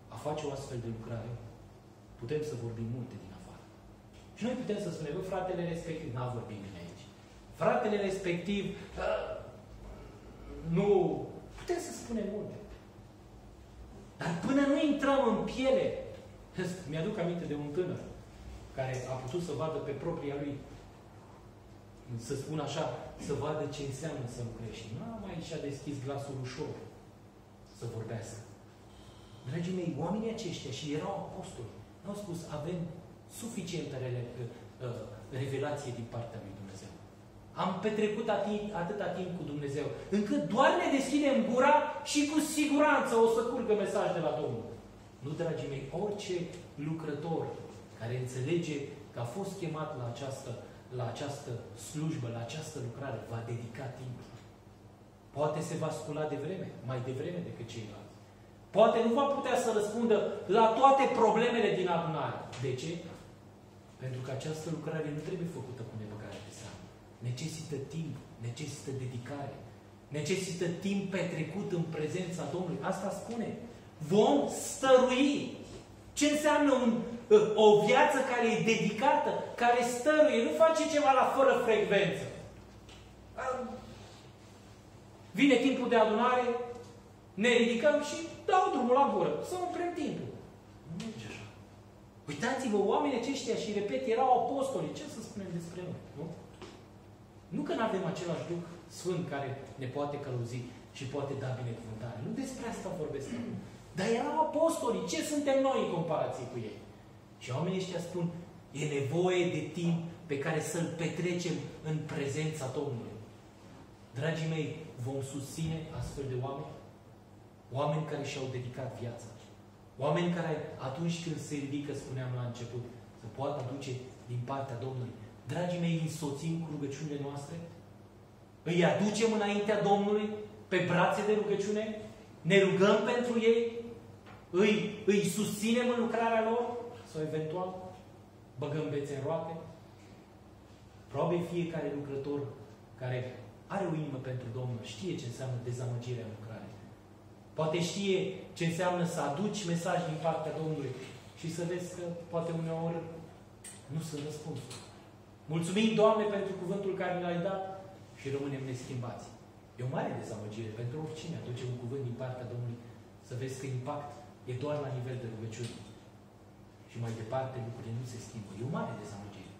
a face o astfel de lucrare, putem să vorbim multe din afară. Și noi putem să spunem, bă, fratele respectiv, n-a vorbit bine aici. Fratele respectiv, uh, nu, putem să spunem multe. Dar până nu intrăm în piele, mi-aduc aminte de un tânăr care a putut să vadă pe propria lui, să spun așa, să vadă ce înseamnă să lucrezi. Și n-a mai și-a deschis glasul ușor să vorbească. Dragii mei, oamenii aceștia, și erau apostoli, n-au spus, avem suficientă rele, uh, revelație din partea lui Dumnezeu. Am petrecut ati- atâta timp cu Dumnezeu, încât doar ne deschidem gura și cu siguranță o să curgă mesaj de la Domnul. Nu, dragii mei, orice lucrător care înțelege că a fost chemat la această, la această slujbă, la această lucrare, va dedica timp. Poate se va scula de vreme, mai devreme decât ceilalți. Poate nu va putea să răspundă la toate problemele din adunare. De ce? Pentru că această lucrare nu trebuie făcută cu nebăgare de seamă. Necesită timp, necesită dedicare, necesită timp petrecut în prezența Domnului. Asta spune. Vom stărui. Ce înseamnă un, o viață care e dedicată, care stăruie, nu face ceva la fără frecvență. Vine timpul de adunare, ne ridicăm și dau drumul la gură. Să umplem timpul. Nu merge așa. Uitați-vă, oamenii aceștia, și repet, erau apostoli. Ce să spunem despre noi? Nu? Nu că nu avem același Duh Sfânt care ne poate călăuzi și poate da binecuvântare. Nu despre asta vorbesc acum. Dar erau apostoli. Ce suntem noi în comparație cu ei? Și oamenii ăștia spun, e nevoie de timp pe care să-l petrecem în prezența Domnului. Dragii mei, vom susține astfel de oameni? Oameni care și-au dedicat viața. Oameni care atunci când se ridică, spuneam la început, să poată aduce din partea Domnului. Dragii mei, îi însoțim cu rugăciunile noastre? Îi aducem înaintea Domnului pe brațe de rugăciune? Ne rugăm pentru ei? Îi, îi susținem în lucrarea lor? Sau eventual băgăm bețe în roate? Probabil fiecare lucrător care are o inimă pentru Domnul știe ce înseamnă dezamăgirea în lucrare. Poate știe ce înseamnă să aduci mesaj din partea Domnului și să vezi că poate uneori nu sunt răspunsuri. Mulțumim, Doamne, pentru cuvântul care ne-ai dat și rămânem neschimbați. E o mare dezamăgire pentru oricine aduce un cuvânt din partea Domnului, să vezi că impact e doar la nivel de rugăciune. Și mai departe lucrurile nu se schimbă. E o mare dezamăgire.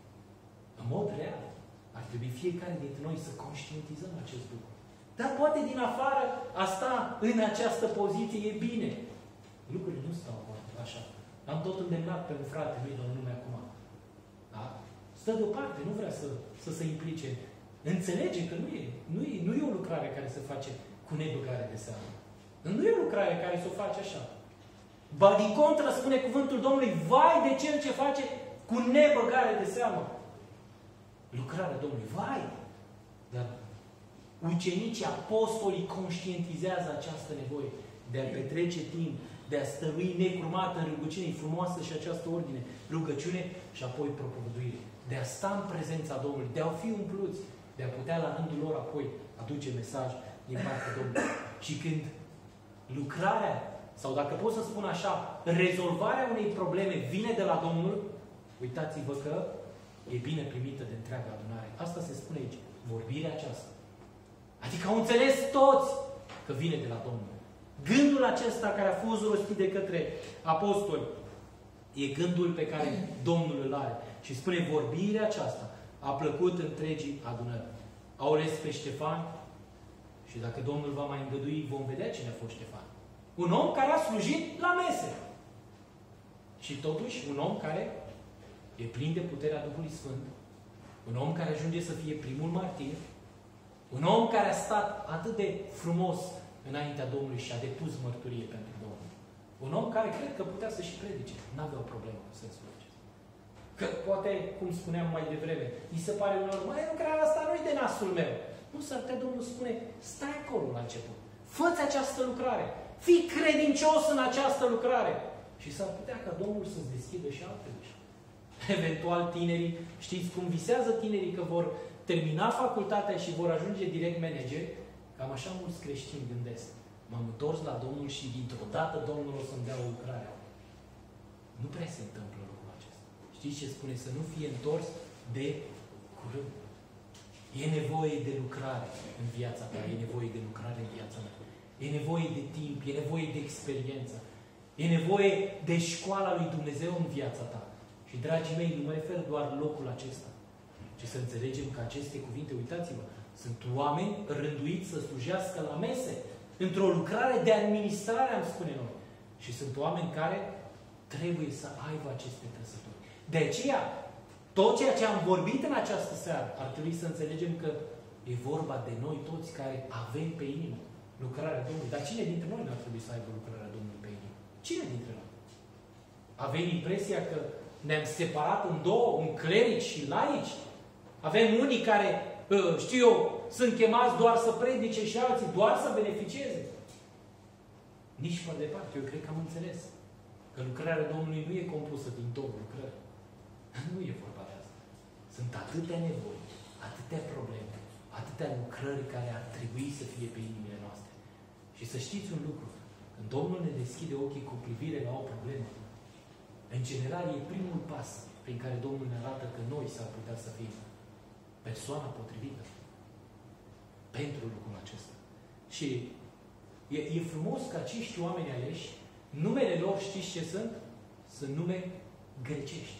În mod real, ar trebui fiecare dintre noi să conștientizăm acest lucru. Dar poate din afară a sta în această poziție e bine. Lucrurile nu stau așa. Am tot îndemnat pe un frate, nu-i dau nume acum. Da? Stă deoparte, nu vrea să, să se implice. Înțelege că nu e, nu, e, nu e o lucrare care se face cu nebăgare de seamă. Nu e o lucrare care se o face așa. Ba din contră spune cuvântul Domnului, vai de cel ce face cu nebăgare de seamă. Lucrarea Domnului, vai! Dar ucenicii, apostolii conștientizează această nevoie de a petrece timp, de a stărui necurmată în rugăciune frumoasă și această ordine, rugăciune și apoi propovăduire. De a sta în prezența Domnului, de a fi umpluți, de a putea la rândul lor apoi aduce mesaj din partea Domnului. Și când lucrarea, sau dacă pot să spun așa, rezolvarea unei probleme vine de la Domnul, uitați-vă că e bine primită de întreaga adunare. Asta se spune aici, vorbirea aceasta. Adică au înțeles toți că vine de la Domnul. Gândul acesta care a fost rostit de către apostoli e gândul pe care Domnul îl are. Și spune, vorbirea aceasta a plăcut întregii adunări. Au ales pe Ștefan și dacă Domnul va mai îngădui, vom vedea cine a fost Ștefan. Un om care a slujit la mese. Și totuși un om care e plin de puterea Duhului Sfânt. Un om care ajunge să fie primul martir. Un om care a stat atât de frumos înaintea Domnului și a depus mărturie pentru Domnul. Un om care cred că putea să și predice. N-avea o problemă cu sensul acesta. Că poate, cum spuneam mai devreme, îi se pare unor, mai lucrarea asta nu-i de nasul meu. Nu, s-ar putea Domnul spune, stai acolo la început. Fă-ți această lucrare. Fii credincios în această lucrare. Și s-ar putea ca Domnul să-ți deschidă și alte uși. Eventual tinerii, știți cum visează tinerii că vor termina facultatea și vor ajunge direct manageri? Cam așa mulți creștini gândesc. m-am întors la Domnul și dintr-o dată Domnul o să-mi dea o lucrare. Nu prea se întâmplă lucrul acesta. Știți ce spune? Să nu fie întors de curând. E nevoie de lucrare în viața ta, e nevoie de lucrare în viața mea. E nevoie de timp, e nevoie de experiență. E nevoie de școala lui Dumnezeu în viața ta. Și, dragii mei, nu mă refer doar locul acesta, ci să înțelegem că aceste cuvinte, uitați-vă, sunt oameni rânduiți să slujească la mese, într-o lucrare de administrare, am spune noi. Și sunt oameni care trebuie să aibă aceste trăsături. De aceea, tot ceea ce am vorbit în această seară, ar trebui să înțelegem că e vorba de noi toți care avem pe inimă lucrarea Domnului. Dar cine dintre noi nu ar trebui să aibă lucrarea Domnului pe inimă? Cine dintre noi? Avem impresia că ne-am separat în două, un clerici și laici? Avem unii care, știu eu, sunt chemați doar să predice și alții doar să beneficieze. Nici mai departe. Eu cred că am înțeles că lucrarea Domnului nu e compusă din două lucrări. Nu e vorba de asta. Sunt atâtea nevoi, atâtea probleme, atâtea lucrări care ar trebui să fie pe inimile noastre. Și să știți un lucru. Când Domnul ne deschide ochii cu privire la o problemă, în general e primul pas prin care Domnul ne arată că noi s-ar putea să fim persoana potrivită pentru lucrul acesta. Și e, e frumos că acești oameni aleși, numele lor știți ce sunt? Sunt nume grecești.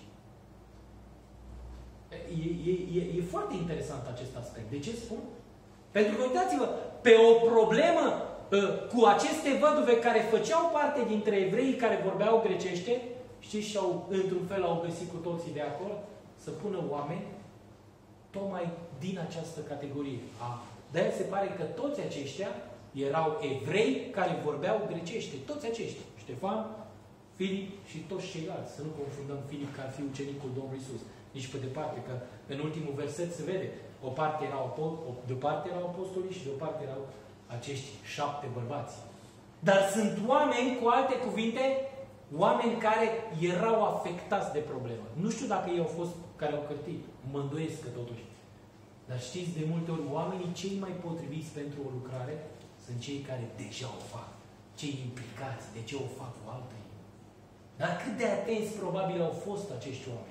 E, e, e, e foarte interesant acest aspect. De ce spun? Pentru că, uitați-vă, pe o problemă cu aceste văduve care făceau parte dintre evreii care vorbeau grecește, știți, și au, într-un fel au găsit cu toții de acord să pună oameni tocmai din această categorie. A, de-aia se pare că toți aceștia erau evrei care vorbeau grecește. Toți aceștia. Ștefan, Filip și toți ceilalți. Să nu confundăm Filip ca ar fi ucenicul Domnului Iisus. Nici pe departe, că în ultimul verset se vede. O parte erau, de o parte erau apostolii și de o parte erau acești șapte bărbați. Dar sunt oameni, cu alte cuvinte, oameni care erau afectați de problemă. Nu știu dacă ei au fost care au cărtit. Mă îndoiesc că totuși. Dar știți, de multe ori, oamenii cei mai potriviți pentru o lucrare sunt cei care deja o fac. Cei implicați, de ce o fac cu altă inimă. Dar cât de atenți probabil au fost acești oameni.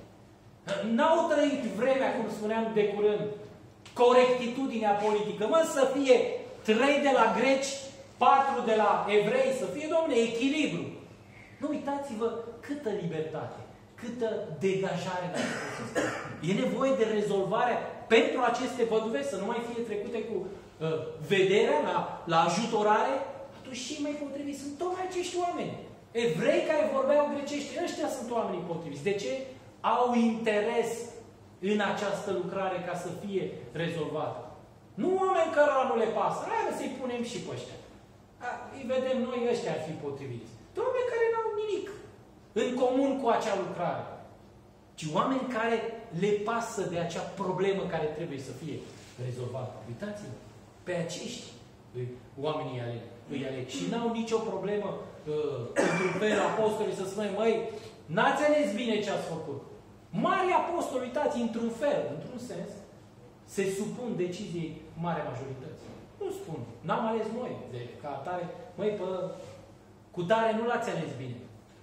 N-au trăit vremea, cum spuneam de curând, corectitudinea politică. Mă, să fie trei de la greci, patru de la evrei, să fie, domne, echilibru. Nu uitați-vă câtă libertate, câtă degajare, dacă pot să spun. E nevoie de rezolvare pentru aceste văduve, să nu mai fie trecute cu uh, vederea la, la ajutorare. Atunci cei mai potriviți sunt tocmai acești oameni. Evrei care vorbeau grecește, ăștia sunt oamenii potriviți. De ce? Au interes în această lucrare ca să fie rezolvată. Nu oameni cărora nu le pasă. Hai să-i punem și pe ăștia. A, îi vedem noi, ăștia ar fi potriviți. De oameni care n-au nimic în comun cu acea lucrare. Ci oameni care le pasă de acea problemă care trebuie să fie rezolvată. Uitați-vă, pe acești oamenii îi aleg. Și n-au nicio problemă uh, într-un fel apostolii să spună, măi, n-ați ales bine ce ați făcut. Mari apostoli, uitați, într-un fel, într-un sens, se supun deciziei mare majorități. Nu spun, n-am ales noi, de, ca atare, măi, pă, cu tare nu l-ați ales bine.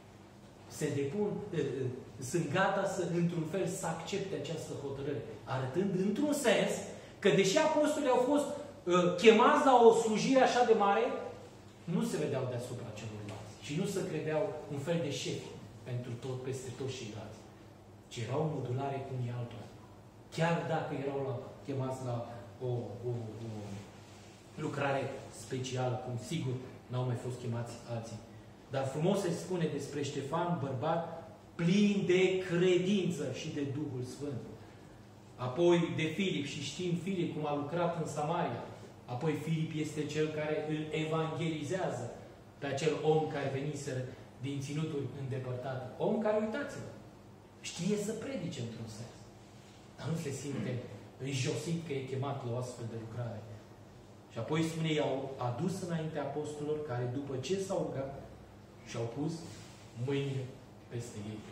Se depun, sunt gata să, într-un fel, să accepte această hotărâre, arătând, într-un sens, că deși apostolii au fost uh, chemați la o slujire așa de mare, nu se vedeau deasupra celorlalți și nu se credeau un fel de șefi pentru tot, peste toți ceilalți, ci erau modulare cu unii altora. Chiar dacă erau la, chemați la o, o, o lucrare specială, cum sigur n-au mai fost chemați alții. Dar frumos se spune despre Ștefan, bărbat plin de credință și de Duhul Sfânt. Apoi de Filip, și știm Filip cum a lucrat în Samaria. Apoi Filip este cel care îl evangelizează pe acel om care venise din ținuturi îndepărtate. Om care, uitați-vă, știe să predice într-un sens. Dar nu se simte înjosit că e chemat la o astfel de lucrare. Și apoi spune, i-au adus înainte apostolilor care după ce s-au rugat și-au pus mâinile peste ei.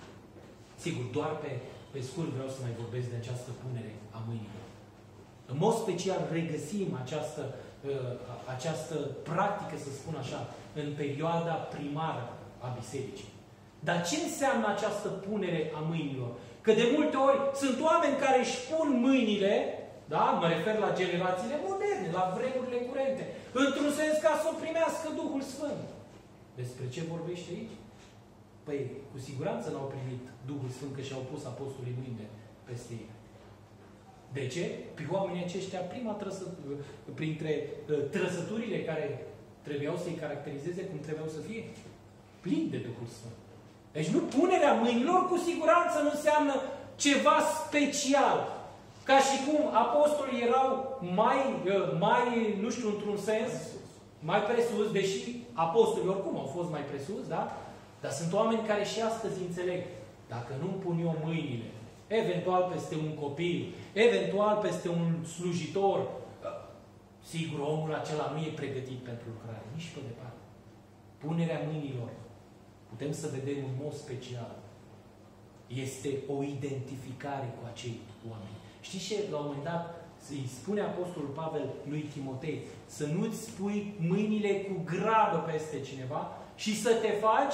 Sigur, doar pe, pe scurt vreau să mai vorbesc de această punere a mâinilor. În mod special regăsim această această practică, să spun așa, în perioada primară a bisericii. Dar ce înseamnă această punere a mâinilor? Că de multe ori sunt oameni care își pun mâinile, da? Mă refer la generațiile moderne, la vremurile curente, într-un sens ca să o primească Duhul Sfânt. Despre ce vorbește aici? Păi, cu siguranță n-au primit Duhul Sfânt că și-au pus apostolii mâinile peste ei. De ce? Pe oamenii aceștia, prima trăsătură, printre trăsăturile care trebuiau să-i caracterizeze cum trebuiau să fie, plini de Duhul Sfânt. Deci nu punerea mâinilor cu siguranță nu înseamnă ceva special. Ca și cum apostolii erau mai, mai nu știu, într-un sens, mai presus, deși apostolii oricum au fost mai presus, da? Dar sunt oameni care și astăzi înțeleg. Dacă nu-mi pun eu mâinile, eventual peste un copil, eventual peste un slujitor, sigur, omul acela nu e pregătit pentru lucrare, nici pe departe. Punerea mâinilor, putem să vedem în mod special, este o identificare cu acei oameni. Știți ce? La un moment dat îi spune Apostolul Pavel lui Timotei să nu-ți pui mâinile cu grabă peste cineva și să te faci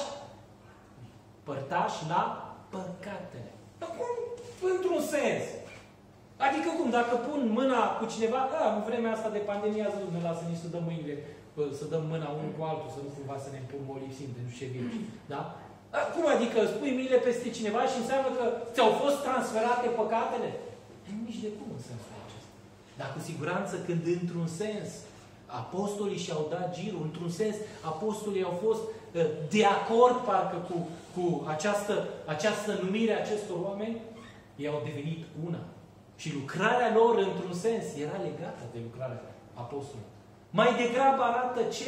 părtaș la păcatele. Dar cum? Într-un sens. Adică cum? Dacă pun mâna cu cineva, da, în vremea asta de pandemie, azi nu ne lasă nici să dăm mâinile, să dăm mâna unul cu altul, să nu cumva să ne împulmolipsim de nu știu ce virus. Da? Cum adică îți pui mâinile peste cineva și înseamnă că ți-au fost transferate păcatele? Nici de cum în sensul acesta. Dar cu siguranță când într-un sens apostolii și-au dat girul, într-un sens apostolii au fost de acord parcă cu, cu această, această numire a acestor oameni, ei au devenit una. Și lucrarea lor, într-un sens, era legată de lucrarea apostolului. Mai degrabă arată ce?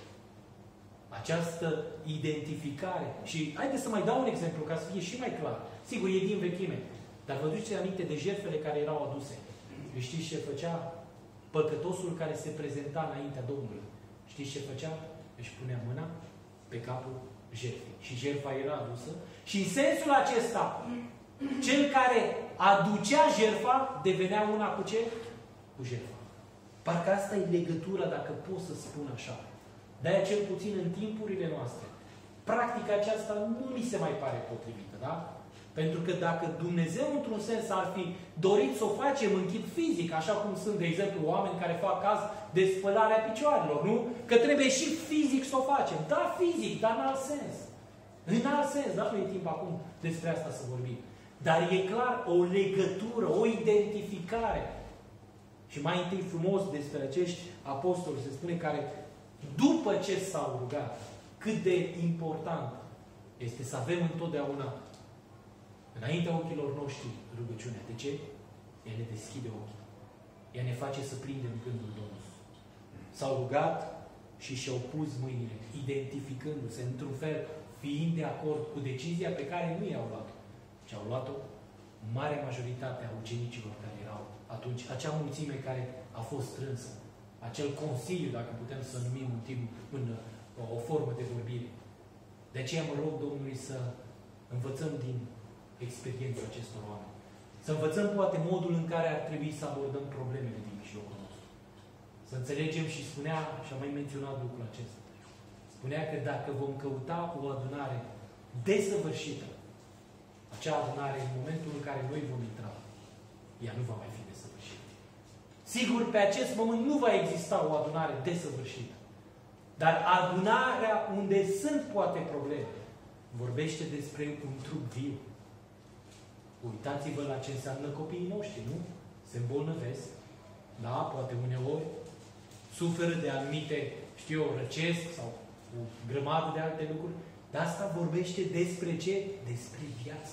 Această identificare. Și haideți să mai dau un exemplu ca să fie și mai clar. Sigur, e din vechime. Dar vă duceți aminte de jertfele care erau aduse. Știți ce făcea păcătosul care se prezenta înaintea Domnului? Știți ce făcea? Își punea mâna pe capul jertfei. Și jertfa era adusă. Și în sensul acesta, cel care aducea jertfa devenea una cu ce? Cu jertfa. Parcă asta e legătura, dacă pot să spun așa. De-aia cel puțin în timpurile noastre. Practica aceasta nu mi se mai pare potrivită, da? Pentru că dacă Dumnezeu, într-un sens, ar fi dorit să o facem în chip fizic, așa cum sunt, de exemplu, oameni care fac caz de spălarea picioarelor, nu? Că trebuie și fizic să o facem. Da, fizic, dar în alt sens. În alt sens, da? Nu e timp acum despre asta să vorbim. Dar e clar o legătură, o identificare. Și mai întâi frumos despre acești apostoli se spune care, după ce s-au rugat, cât de important este să avem întotdeauna înaintea ochilor noștri rugăciunea. De ce? Ea ne deschide ochii. Ea ne face să prindem gândul Domnului. S-au rugat și și-au pus mâinile, identificându-se, într-un fel, fiind de acord cu decizia pe care nu i-au luat-o, ci au luat-o marea majoritate a ucenicilor care erau atunci, acea mulțime care a fost strânsă, acel consiliu, dacă putem să numim în, timp, în o formă de vorbire. De aceea mă rog Domnului să învățăm din experiența acestor oameni. Să învățăm poate modul în care ar trebui să abordăm problemele din mijlocul nostru. Să înțelegem și spunea, și am mai menționat lucrul acesta, spunea că dacă vom căuta o adunare desăvârșită, acea adunare, în momentul în care noi vom intra, ea nu va mai fi desăvârșită. Sigur, pe acest moment nu va exista o adunare desăvârșită. Dar adunarea unde sunt poate probleme, vorbește despre un trup viu. Uitați-vă la ce înseamnă copiii noștri, nu? Se îmbolnăvesc, da, poate uneori, suferă de anumite, știu eu, răcesc sau o grămadă de alte lucruri, dar asta vorbește despre ce? Despre viață.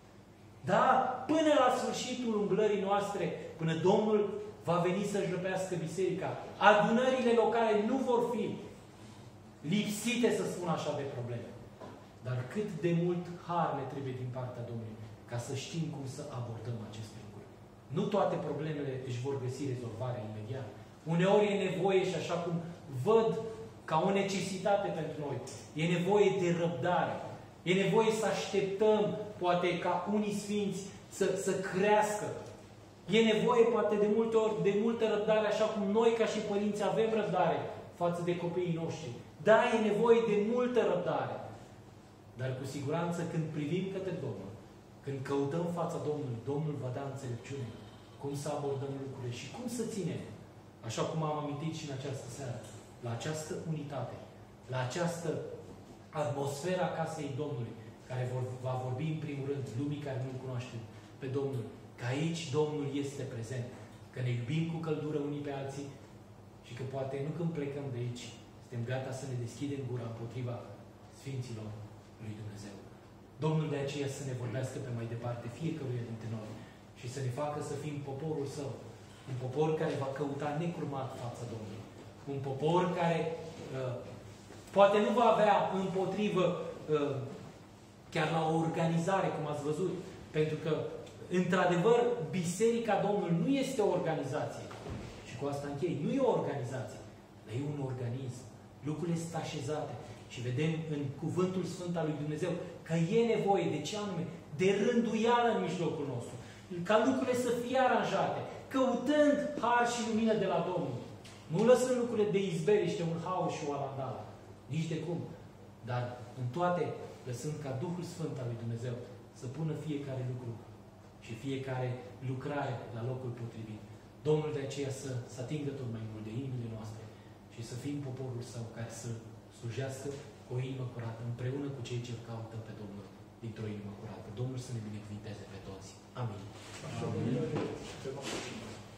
Da, până la sfârșitul umblării noastre, până Domnul va veni să-și răpească biserica, adunările locale nu vor fi lipsite, să spun așa, de probleme. Dar cât de mult har ne trebuie din partea Domnului ca să știm cum să abordăm aceste lucruri. Nu toate problemele își vor găsi rezolvare imediat. Uneori e nevoie, și așa cum văd ca o necesitate pentru noi, e nevoie de răbdare. E nevoie să așteptăm, poate ca unii sfinți, să, să crească. E nevoie, poate, de multe ori, de multă răbdare, așa cum noi, ca și părinți, avem răbdare față de copiii noștri. Da, e nevoie de multă răbdare. Dar cu siguranță, când privim către Domnul, când căutăm fața Domnului, Domnul va da înțelepciune cum să abordăm lucrurile și cum să ținem, așa cum am amintit și în această seară, la această unitate, la această atmosferă a casei Domnului, care vor, va vorbi în primul rând lumii care nu-L cunoaște pe Domnul, că aici Domnul este prezent, că ne iubim cu căldură unii pe alții și că poate nu când plecăm de aici, suntem gata să ne deschidem gura împotriva Sfinților lui Dumnezeu. Domnul de aceea să ne vorbească pe mai departe fiecăruia dintre noi și să ne facă să fim poporul Său, un popor care va căuta necurmat fața Domnului, un popor care uh, poate nu va avea împotrivă uh, chiar la o organizare, cum ați văzut, pentru că într-adevăr, Biserica Domnului nu este o organizație. Și cu asta închei. Nu e o organizație, dar e un organism. Lucrurile sunt așezate. Și vedem în Cuvântul Sfânt al lui Dumnezeu că e nevoie de ce anume? De rânduială în mijlocul nostru. Ca lucrurile să fie aranjate. Căutând har și lumină de la Domnul. Nu lăsând lucrurile de izberiște, un haos și o alandală. Nici de cum. Dar în toate, lăsând ca Duhul Sfânt al lui Dumnezeu să pună fiecare lucru și fiecare lucrare la locul potrivit. Domnul de aceea să, să atingă tot mai mult de inimile noastre și să fim poporul Său care să slujească cu o inimă curată, împreună cu cei ce îl caută pe Domnul dintr-o inimă curată. Domnul să ne binecuvinteze pe toți. Amin. Amin.